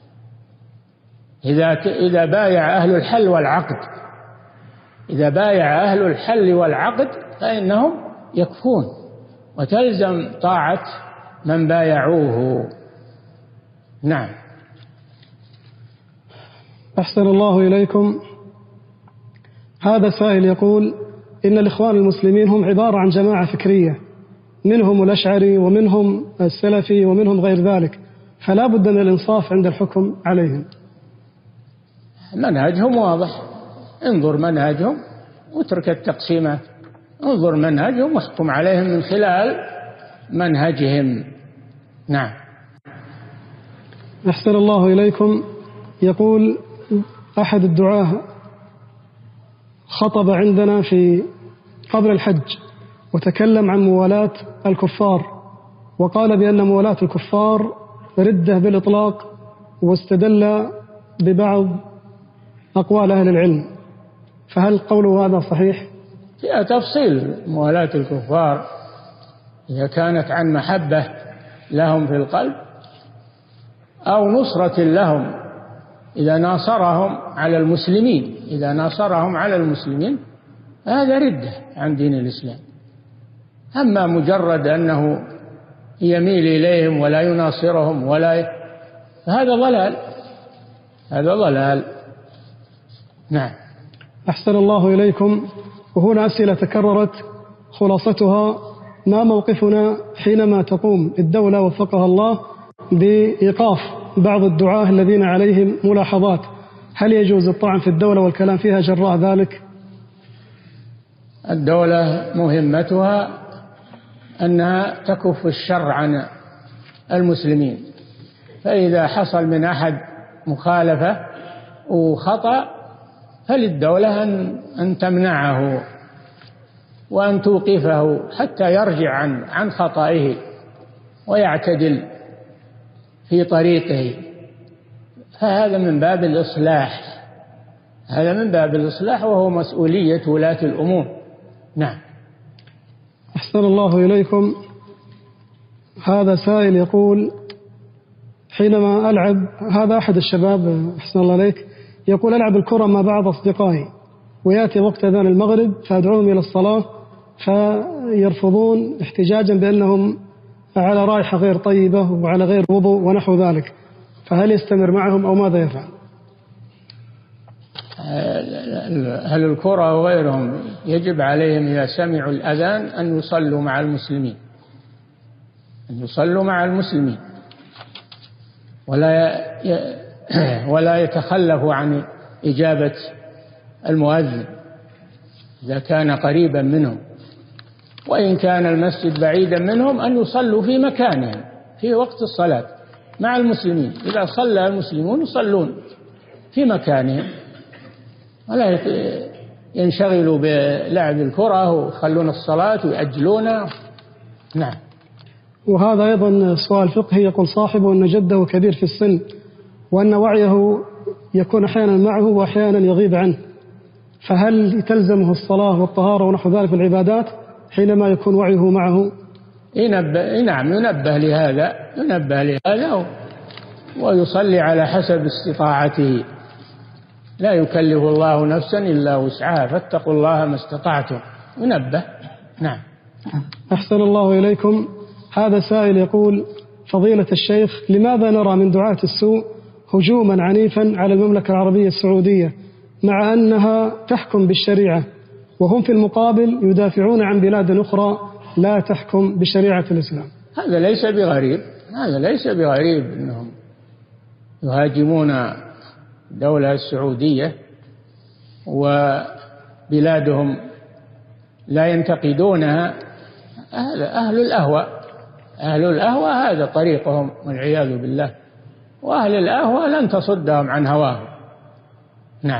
[SPEAKER 2] إذا بايع أهل الحل والعقد، إذا بايع أهل الحل والعقد فإنهم يكفون، وتلزم طاعة من بايعوه. نعم.
[SPEAKER 3] أحسن الله إليكم. هذا سائل يقول إن الإخوان المسلمين هم عبارة عن جماعة فكرية، منهم الأشعري ومنهم السلفي ومنهم غير ذلك، فلا بد من الإنصاف عند الحكم عليهم.
[SPEAKER 2] منهجهم واضح، انظر منهجهم واترك التقسيمات، انظر منهجهم واحكم عليهم من خلال منهجهم. نعم.
[SPEAKER 3] أحسن الله إليكم. يقول أحد الدعاة خطب عندنا في قبل الحج وتكلم عن موالاة الكفار، وقال بأن موالاة الكفار ردة بالإطلاق، واستدل ببعض أقوال أهل العلم، فهل قوله هذا صحيح؟
[SPEAKER 2] فيها تفصيل. موالاة الكفار إذا كانت عن محبة لهم في القلب أو نصرة لهم، إذا ناصرهم على المسلمين، إذا ناصرهم على المسلمين هذا ردة عن دين الإسلام. أما مجرد أنه يميل إليهم ولا يناصرهم هذا ضلال، هذا ضلال. نعم.
[SPEAKER 3] أحسن الله إليكم. وهنا أسئلة تكررت خلاصتها: ما موقفنا حينما تقوم الدولة وفقها الله بإيقاف بعض الدعاة الذين عليهم ملاحظات؟ هل يجوز الطعن في الدولة والكلام فيها جراء ذلك؟
[SPEAKER 2] الدولة مهمتها أنها تكف الشر عن المسلمين، فإذا حصل من أحد مخالفة وخطأ فللدولة أن تمنعه وأن توقفه حتى يرجع عن خطئه ويعتدل في طريقه، فهذا من باب الإصلاح، هذا من باب الإصلاح وهو مسؤولية ولاة الأمور. نعم.
[SPEAKER 3] أحسن الله إليكم. هذا سائل يقول حينما ألعب، هذا أحد الشباب أحسن الله إليك، يقول ألعب الكرة مع بعض أصدقائي ويأتي وقت أذان المغرب فأدعوهم إلى الصلاة فيرفضون احتجاجا بأنهم على رائحة غير طيبة وعلى غير وضوء ونحو ذلك، فهل يستمر معهم أو ماذا يفعل؟
[SPEAKER 2] أهل الكرة وغيرهم يجب عليهم إذا سمعوا الأذان أن يصلوا مع المسلمين، أن يصلوا مع المسلمين ولا يتخلفوا عن إجابة المؤذن إذا كان قريبا منهم، وإن كان المسجد بعيدا منهم أن يصلوا في مكانهم في وقت الصلاة مع المسلمين. إذا صلى المسلمون يصلون في مكانهم ولا ينشغلوا بلعب الكرة ويخلون الصلاة ويأجلونها. نعم.
[SPEAKER 3] وهذا أيضا سؤال فقهي. يقول صاحبه أن جده كبير في السن وأن وعيه يكون أحيانا معه وأحيانا يغيب عنه، فهل تلزمه الصلاة والطهارة ونحو ذلك في العبادات حينما يكون وعيه معه؟
[SPEAKER 2] نعم، ينبه لهذا ويصلي على حسب استطاعته، لا يكلف الله نفسا إلا وسعها، فاتقوا الله ما استطعتم. ينبه. نعم.
[SPEAKER 3] أحسن الله إليكم. هذا سائل يقول فضيلة الشيخ، لماذا نرى من دعاة السوء هجوما عنيفا على المملكة العربية السعودية مع أنها تحكم بالشريعة، وهم في المقابل يدافعون عن بلاد أخرى لا تحكم بشريعة الإسلام؟
[SPEAKER 2] هذا ليس بغريب أنهم يهاجمون الدولة السعودية وبلادهم لا ينتقدونها. أهل الأهواء هذا طريقهم والعياذ بالله، وأهل الأهواء لن تصدهم عن هواهم. نعم.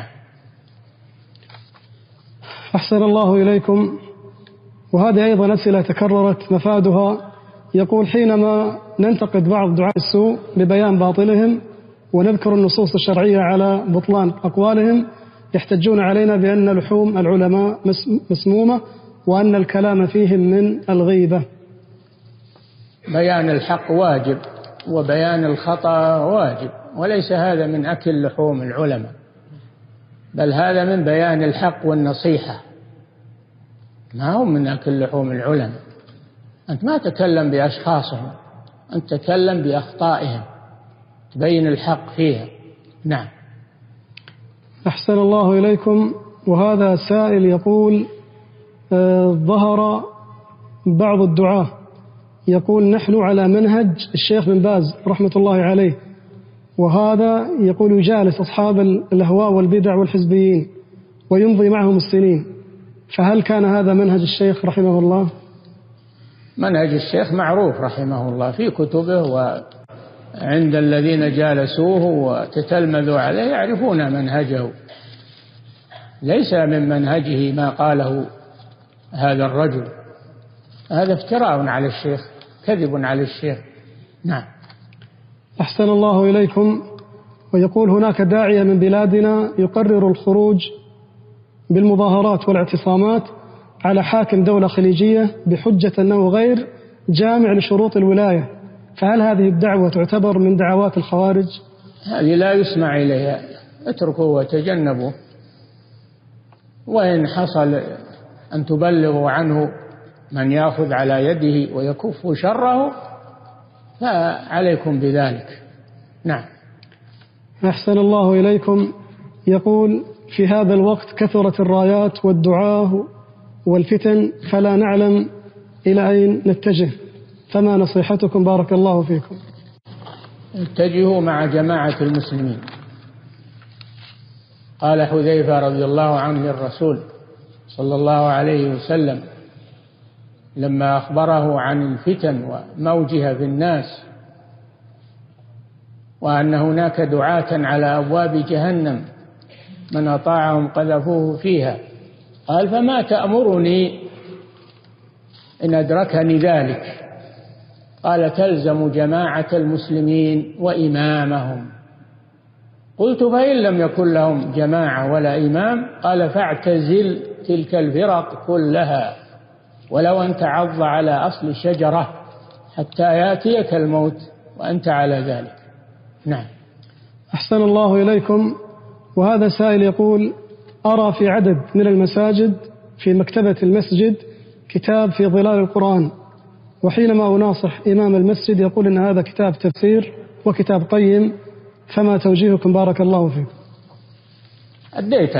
[SPEAKER 3] أحسن الله إليكم. وهذه أيضا أسئلة تكررت مفادها. يقول حينما ننتقد بعض دعاة السوء ببيان باطلهم ونذكر النصوص الشرعية على بطلان أقوالهم يحتجون علينا بأن لحوم العلماء مسمومة وأن الكلام فيهم من الغيبة.
[SPEAKER 2] بيان الحق واجب وبيان الخطأ واجب، وليس هذا من أكل لحوم العلماء، بل هذا من بيان الحق والنصيحة، ما هم من أكل لحوم العلماء. أنت ما تكلم بأشخاصهم أن تتكلم بأخطائهم تبين الحق فيها. نعم.
[SPEAKER 3] أحسن الله إليكم. وهذا سائل يقول ظهر بعض الدعاة يقول نحن على منهج الشيخ بن باز رحمة الله عليه، وهذا يقول يجالس أصحاب الأهواء والبدع والحزبيين ويمضي معهم السنين، فهل كان هذا منهج الشيخ رحمه الله؟
[SPEAKER 2] منهج الشيخ معروف رحمه الله في كتبه وعند الذين جالسوه وتتلمذوا عليه يعرفون منهجه، ليس من منهجه ما قاله هذا الرجل، هذا افتراء على الشيخ، كذب على الشيخ. نعم.
[SPEAKER 3] أحسن الله إليكم. ويقول هناك داعية من بلادنا يقرر الخروج بالمظاهرات والاعتصامات على حاكم دولة خليجية بحجة أنه غير جامع لشروط الولاية، فهل هذه الدعوة تعتبر من دعوات الخوارج؟
[SPEAKER 2] هذه لا يسمع إليها، اتركوا وتجنبوا، وإن حصل أن تبلغوا عنه من يأخذ على يده ويكف شره فعليكم بذلك. نعم.
[SPEAKER 3] أحسن الله إليكم. يقول في هذا الوقت كثرت الرايات والدعاة والفتن فلا نعلم إلى أين نتجه، فما نصيحتكم بارك الله فيكم؟
[SPEAKER 2] اتجهوا مع جماعة المسلمين. قال حذيفة رضي الله عنه للرسول صلى الله عليه وسلم لما أخبره عن الفتن وموجها في الناس وأن هناك دعاة على أبواب جهنم من أطاعهم قذفوه فيها، قال فما تأمرني إن أدركني ذلك؟ قال تلزم جماعة المسلمين وإمامهم. قلت فإن لم يكن لهم جماعة ولا إمام؟ قال فاعتزل تلك الفرق كلها ولو أن تعض على أصل الشجرة حتى يأتيك الموت وأنت على ذلك. نعم.
[SPEAKER 3] أحسن الله إليكم. وهذا سائل يقول أرى في عدد من المساجد في مكتبة المسجد كتاب في ظلال القرآن، وحينما أناصح إمام المسجد يقول إن هذا كتاب تفسير وكتاب قيم، فما توجيهكم بارك الله فيكم؟
[SPEAKER 2] أديت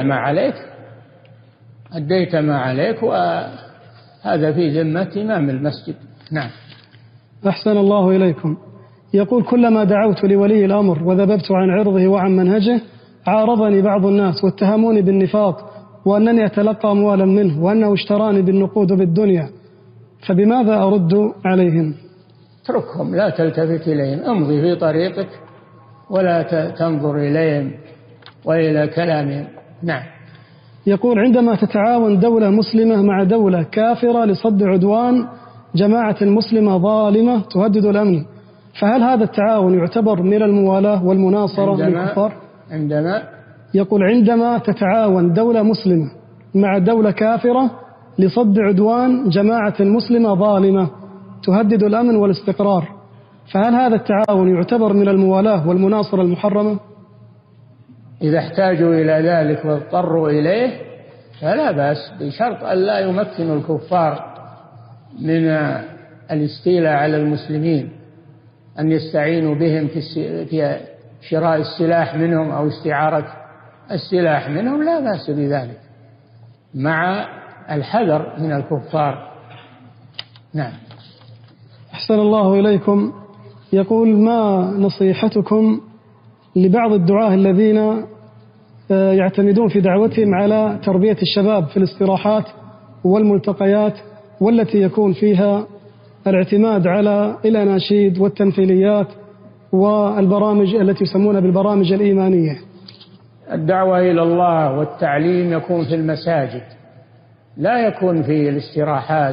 [SPEAKER 2] ما عليك وهذا في ذمة إمام المسجد. نعم.
[SPEAKER 3] أحسن الله إليكم. يقول كلما دعوت لولي الأمر وذببت عن عرضه وعن منهجه عارضني بعض الناس واتهموني بالنفاق وأنني أتلقى أموالا منه وأنه اشتراني بالنقود وبالدنيا، فبماذا أرد عليهم؟
[SPEAKER 2] اتركهم، لا تلتفت إليهم، امضي في طريقك ولا تنظر إليهم وإلى كلامهم. نعم.
[SPEAKER 3] يقول عندما تتعاون دولة مسلمة مع دولة كافرة لصد عدوان جماعة مسلمة ظالمة تهدد الأمن، فهل هذا التعاون يعتبر من الموالاة والمناصرة للكفار؟ يقول عندما تتعاون دولة مسلمة مع دولة كافرة لصد عدوان جماعة مسلمة ظالمة تهدد الأمن والاستقرار، فهل هذا التعاون يعتبر من الموالاة والمناصرة المحرمة؟
[SPEAKER 2] إذا احتاجوا إلى ذلك واضطروا إليه فلا بأس، بشرط أن لا يمكنوا الكفار من الاستيلاء على المسلمين، أن يستعينوا بهم في شراء السلاح منهم أو استعارة السلاح منهم، لا بأس بذلك مع الحذر من الكفار. نعم.
[SPEAKER 3] أحسن الله إليكم. يقول ما نصيحتكم لبعض الدعاة الذين يعتمدون في دعوتهم على تربية الشباب في الاستراحات والملتقيات والتي يكون فيها الاعتماد على الأناشيد والتمثيليات والبرامج التي يسمونها بالبرامج الإيمانية؟
[SPEAKER 2] الدعوة إلى الله والتعليم يكون في المساجد، لا يكون في الاستراحات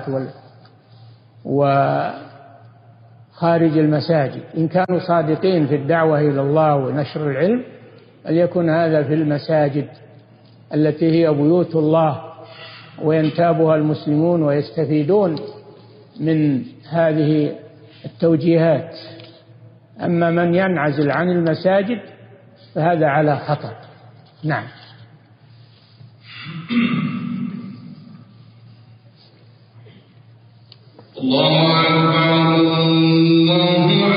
[SPEAKER 2] وخارج المساجد. إن كانوا صادقين في الدعوة إلى الله ونشر العلم فليكن هذا في المساجد التي هي بيوت الله وينتابها المسلمون ويستفيدون من هذه التوجيهات. أما من ينعزل عن المساجد فهذا على خطر. نعم.
[SPEAKER 4] الله أكبر الله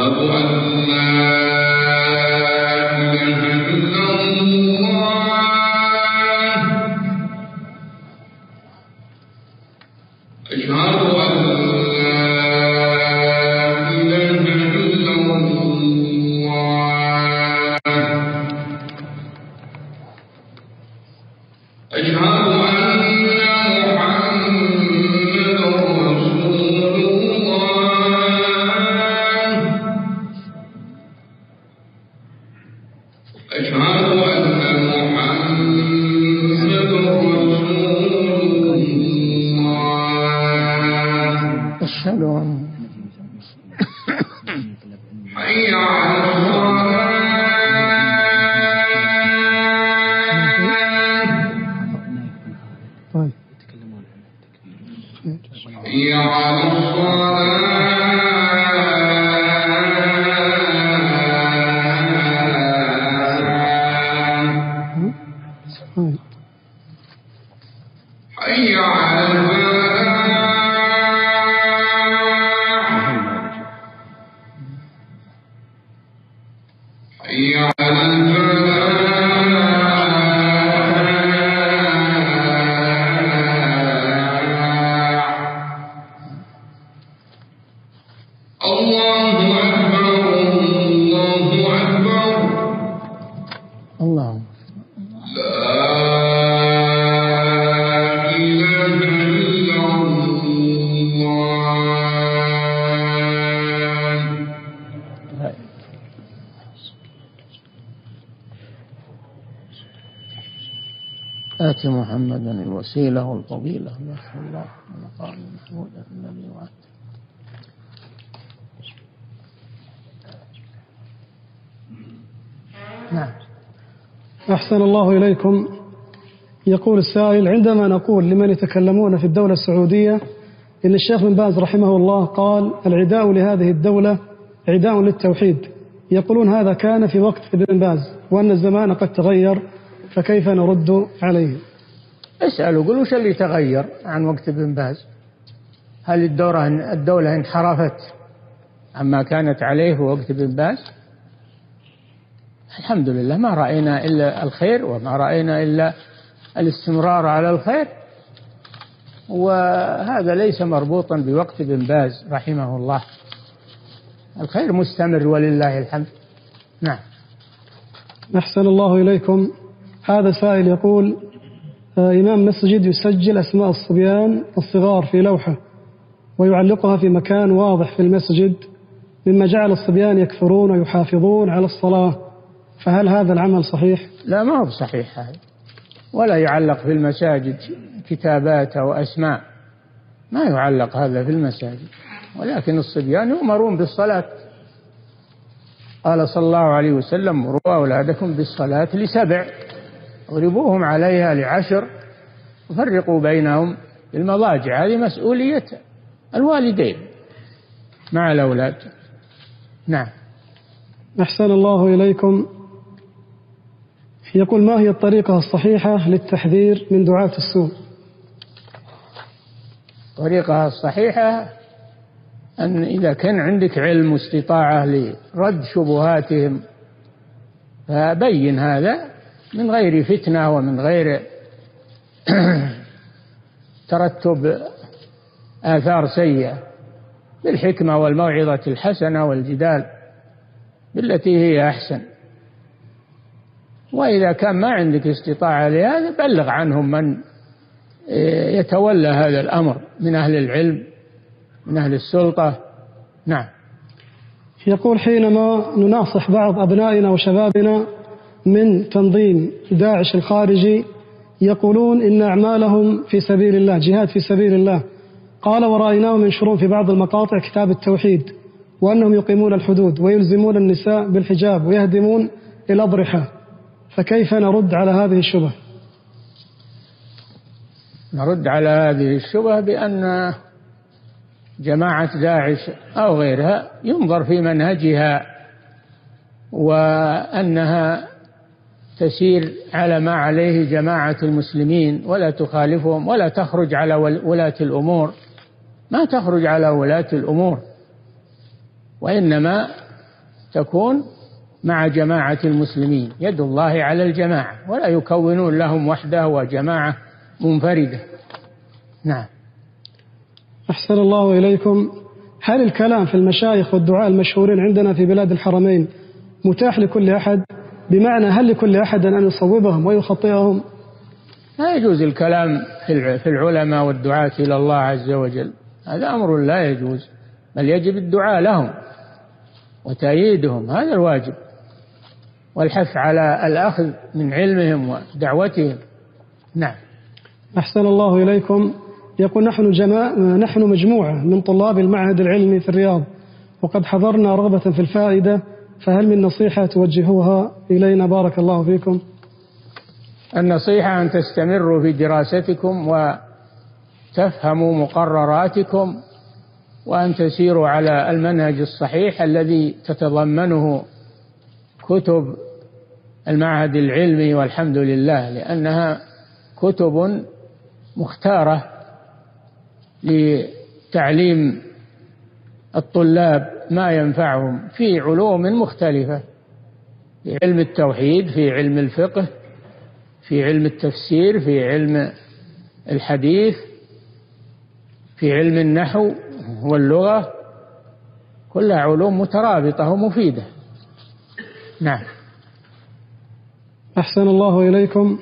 [SPEAKER 2] آت محمدا الوسيلة والفضيلة نسأل الله المقام المحمود الذي وعده.
[SPEAKER 3] نعم. أحسن الله إليكم. يقول السائل: عندما نقول لمن يتكلمون في الدولة السعودية إن الشيخ بن باز رحمه الله قال العداء لهذه الدولة عداء للتوحيد، يقولون هذا كان في وقت ابن باز وأن الزمان قد تغير، فكيف نرد عليه؟
[SPEAKER 2] اسألوا قولوا وش اللي تغير عن وقت ابن باز؟ هل الدولة انحرفت عما كانت عليه في وقت ابن باز؟ الحمد لله ما رأينا إلا الخير وما رأينا إلا الاستمرار على الخير، وهذا ليس مربوطا بوقت ابن باز رحمه الله، الخير مستمر ولله الحمد. نعم.
[SPEAKER 3] أحسن الله إليكم. هذا سائل يقول: إمام مسجد يسجل أسماء الصبيان الصغار في لوحة ويعلقها في مكان واضح في المسجد، مما جعل الصبيان يكفرون ويحافظون على الصلاة، فهل هذا العمل صحيح؟
[SPEAKER 2] لا، ما هو صحيح هذا، ولا يعلق في المساجد كتابات أو أسماء، ما يعلق هذا في المساجد، ولكن الصبيان يؤمرون بالصلاة. قال صلى الله عليه وسلم: مروا أولادكم بالصلاة ل7 واضربوهم عليها ل10 وفرقوا بينهم في المضاجع. هذه مسؤولية الوالدين مع الأولاد. نعم.
[SPEAKER 3] أحسن الله إليكم. يقول: ما هي الطريقة الصحيحة للتحذير من دعاة السوء؟
[SPEAKER 2] الطريقة الصحيحة أن إذا كان عندك علم واستطاعة لرد شبهاتهم فبين هذا من غير فتنة ومن غير ترتب آثار سيئة، بالحكمة والموعظة الحسنة والجدال بالتي هي أحسن. وإذا كان ما عندك استطاعة لهذا بلغ عنهم من يتولى هذا الأمر من أهل العلم من أهل السلطة. نعم.
[SPEAKER 3] يقول: حينما نناصح بعض أبنائنا وشبابنا من تنظيم داعش الخارجي يقولون إن أعمالهم في سبيل الله، جهاد في سبيل الله، قال: ورأيناهم ينشرون في بعض المقاطع كتاب التوحيد وأنهم يقيمون الحدود ويلزمون النساء بالحجاب ويهدمون الأضرحة، فكيف نرد على هذه الشبهة؟
[SPEAKER 2] نرد على هذه الشبهة بأن جماعة داعش أو غيرها ينظر في منهجها وأنها تسير على ما عليه جماعة المسلمين ولا تخالفهم ولا تخرج على ولاة الأمور، ما تخرج على ولاة الأمور، وإنما تكون مع جماعة المسلمين، يد الله على الجماعة، ولا يكونون لهم وحده وجماعة منفردة. نعم.
[SPEAKER 3] أحسن الله إليكم. هل الكلام في المشايخ والدعاء المشهورين عندنا في بلاد الحرمين متاح لكل أحد؟ بمعنى هل لكل أحد أن يصوبهم ويخطئهم؟
[SPEAKER 2] لا يجوز الكلام في العلماء والدعاة إلى الله عز وجل، هذا أمر لا يجوز، بل يجب الدعاء لهم وتأييدهم، هذا الواجب، والحث على الأخذ من علمهم ودعوتهم. نعم.
[SPEAKER 3] أحسن الله إليكم. يقول نحن مجموعة من طلاب المعهد العلمي في الرياض، وقد حضرنا رغبة في الفائدة، فهل من نصيحة توجهوها إلينا؟ بارك الله فيكم.
[SPEAKER 2] النصيحة أن تستمروا في دراستكم وتفهموا مقرراتكم، وأن تسيروا على المنهج الصحيح الذي تتضمنه كتب المعهد العلمي، والحمد لله، لأنها كتب مختارة لتعليم الطلاب ما ينفعهم في علوم مختلفة، في علم التوحيد، في علم الفقه، في علم التفسير، في علم الحديث، في علم النحو واللغة، كلها علوم مترابطة ومفيدة. نعم.
[SPEAKER 3] أحسن الله إليكم.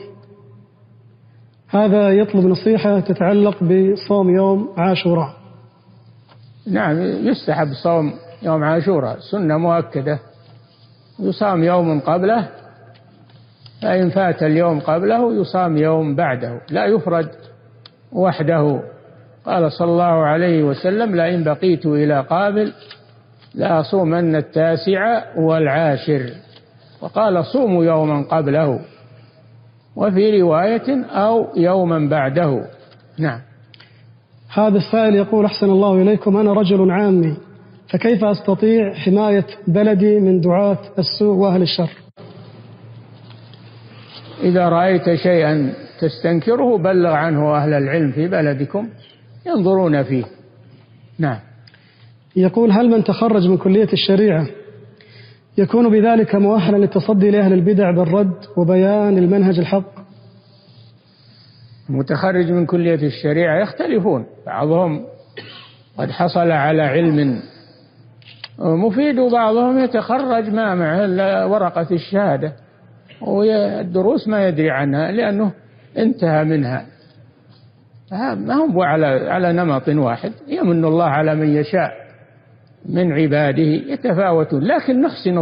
[SPEAKER 3] هذا يطلب نصيحة تتعلق بصوم يوم عاشوراء.
[SPEAKER 2] نعم، يستحب صوم يوم عاشوراء، سنة مؤكدة، يصام يوم قبله، فإن فات اليوم قبله يصام يوم بعده، لا يفرد وحده. قال صلى الله عليه وسلم: لئن بقيت إلى قابل لأصومن 9 والعاشر، وقال: صوموا يوما قبله، وفي رواية أو يوما بعده. نعم.
[SPEAKER 3] هذا السائل يقول: أحسن الله إليكم، أنا رجل عامي، فكيف أستطيع حماية بلدي من دعاة السوء وأهل الشر؟
[SPEAKER 2] إذا رأيت شيئا تستنكره بلغ عنه أهل العلم في بلدكم ينظرون فيه. نعم.
[SPEAKER 3] يقول: هل من تخرج من كلية الشريعة يكون بذلك مؤهلا للتصدي لأهل البدع بالرد وبيان المنهج الحق؟
[SPEAKER 2] المتخرج من كلية الشريعة يختلفون، بعضهم قد حصل على علم مفيد، وبعضهم يتخرج ما معه إلا ورقة الشهادة، والدروس ما يدري عنها لأنه انتهى منها. ما هم على نمط واحد، يمن الله على من يشاء من عباده، يتفاوتون، لكن نحسن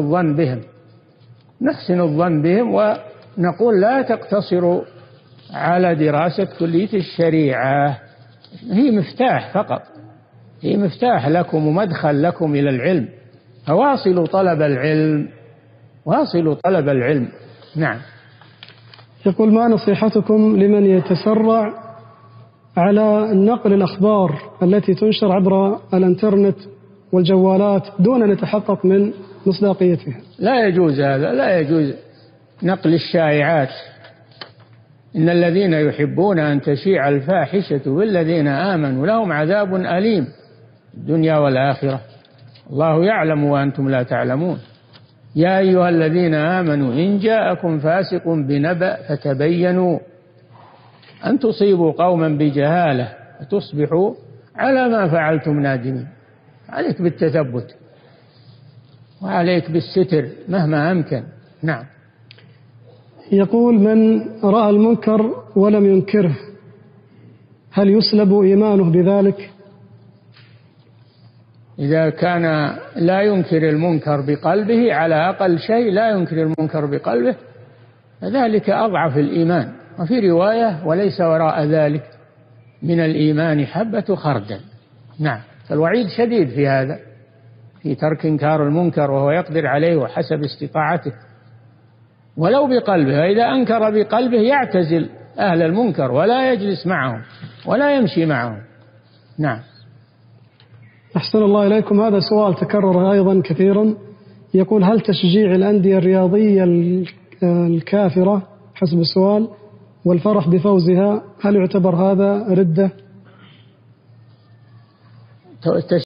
[SPEAKER 2] الظن بهم ونقول لا تقتصروا على دراسة كلية الشريعة، هي مفتاح فقط، هي مفتاح لكم ومدخل لكم إلى العلم، فواصلوا طلب العلم. نعم.
[SPEAKER 3] يقول: ما نصيحتكم لمن يتسرع على نقل الأخبار التي تنشر عبر الانترنت والجوالات دون أن يتحقق من مصداقيتها؟
[SPEAKER 2] لا يجوز هذا، لا يجوز نقل الشائعات. إن الذين يحبون أن تشيع الفاحشة بالذين آمنوا لهم عذاب أليم الدنيا والآخرة، الله يعلم وأنتم لا تعلمون. يا أيها الذين آمنوا إن جاءكم فاسق بنبأ فتبينوا أن تصيبوا قوما بجهالة فتصبحوا على ما فعلتم نادمين. عليك بالتثبت وعليك بالستر مهما أمكن. نعم.
[SPEAKER 3] يقول: من رأى المنكر ولم ينكره هل يسلب إيمانه بذلك؟
[SPEAKER 2] إذا كان لا ينكر المنكر بقلبه، على أقل شيء لا ينكر المنكر بقلبه، فذلك أضعف الإيمان. وفي رواية: وليس وراء ذلك من الإيمان حبة خردل. نعم. فالوعيد شديد في هذا، في ترك إنكار المنكر وهو يقدر عليه وحسب استطاعته ولو بقلبه. إذا أنكر بقلبه يعتزل أهل المنكر ولا يجلس معهم ولا يمشي معهم. نعم.
[SPEAKER 3] أحسن الله إليكم. هذا سؤال تكرر أيضا كثيرا، يقول: هل تشجيع الأندية الرياضية الكافرة حسب السؤال والفرح بفوزها هل يعتبر هذا ردة؟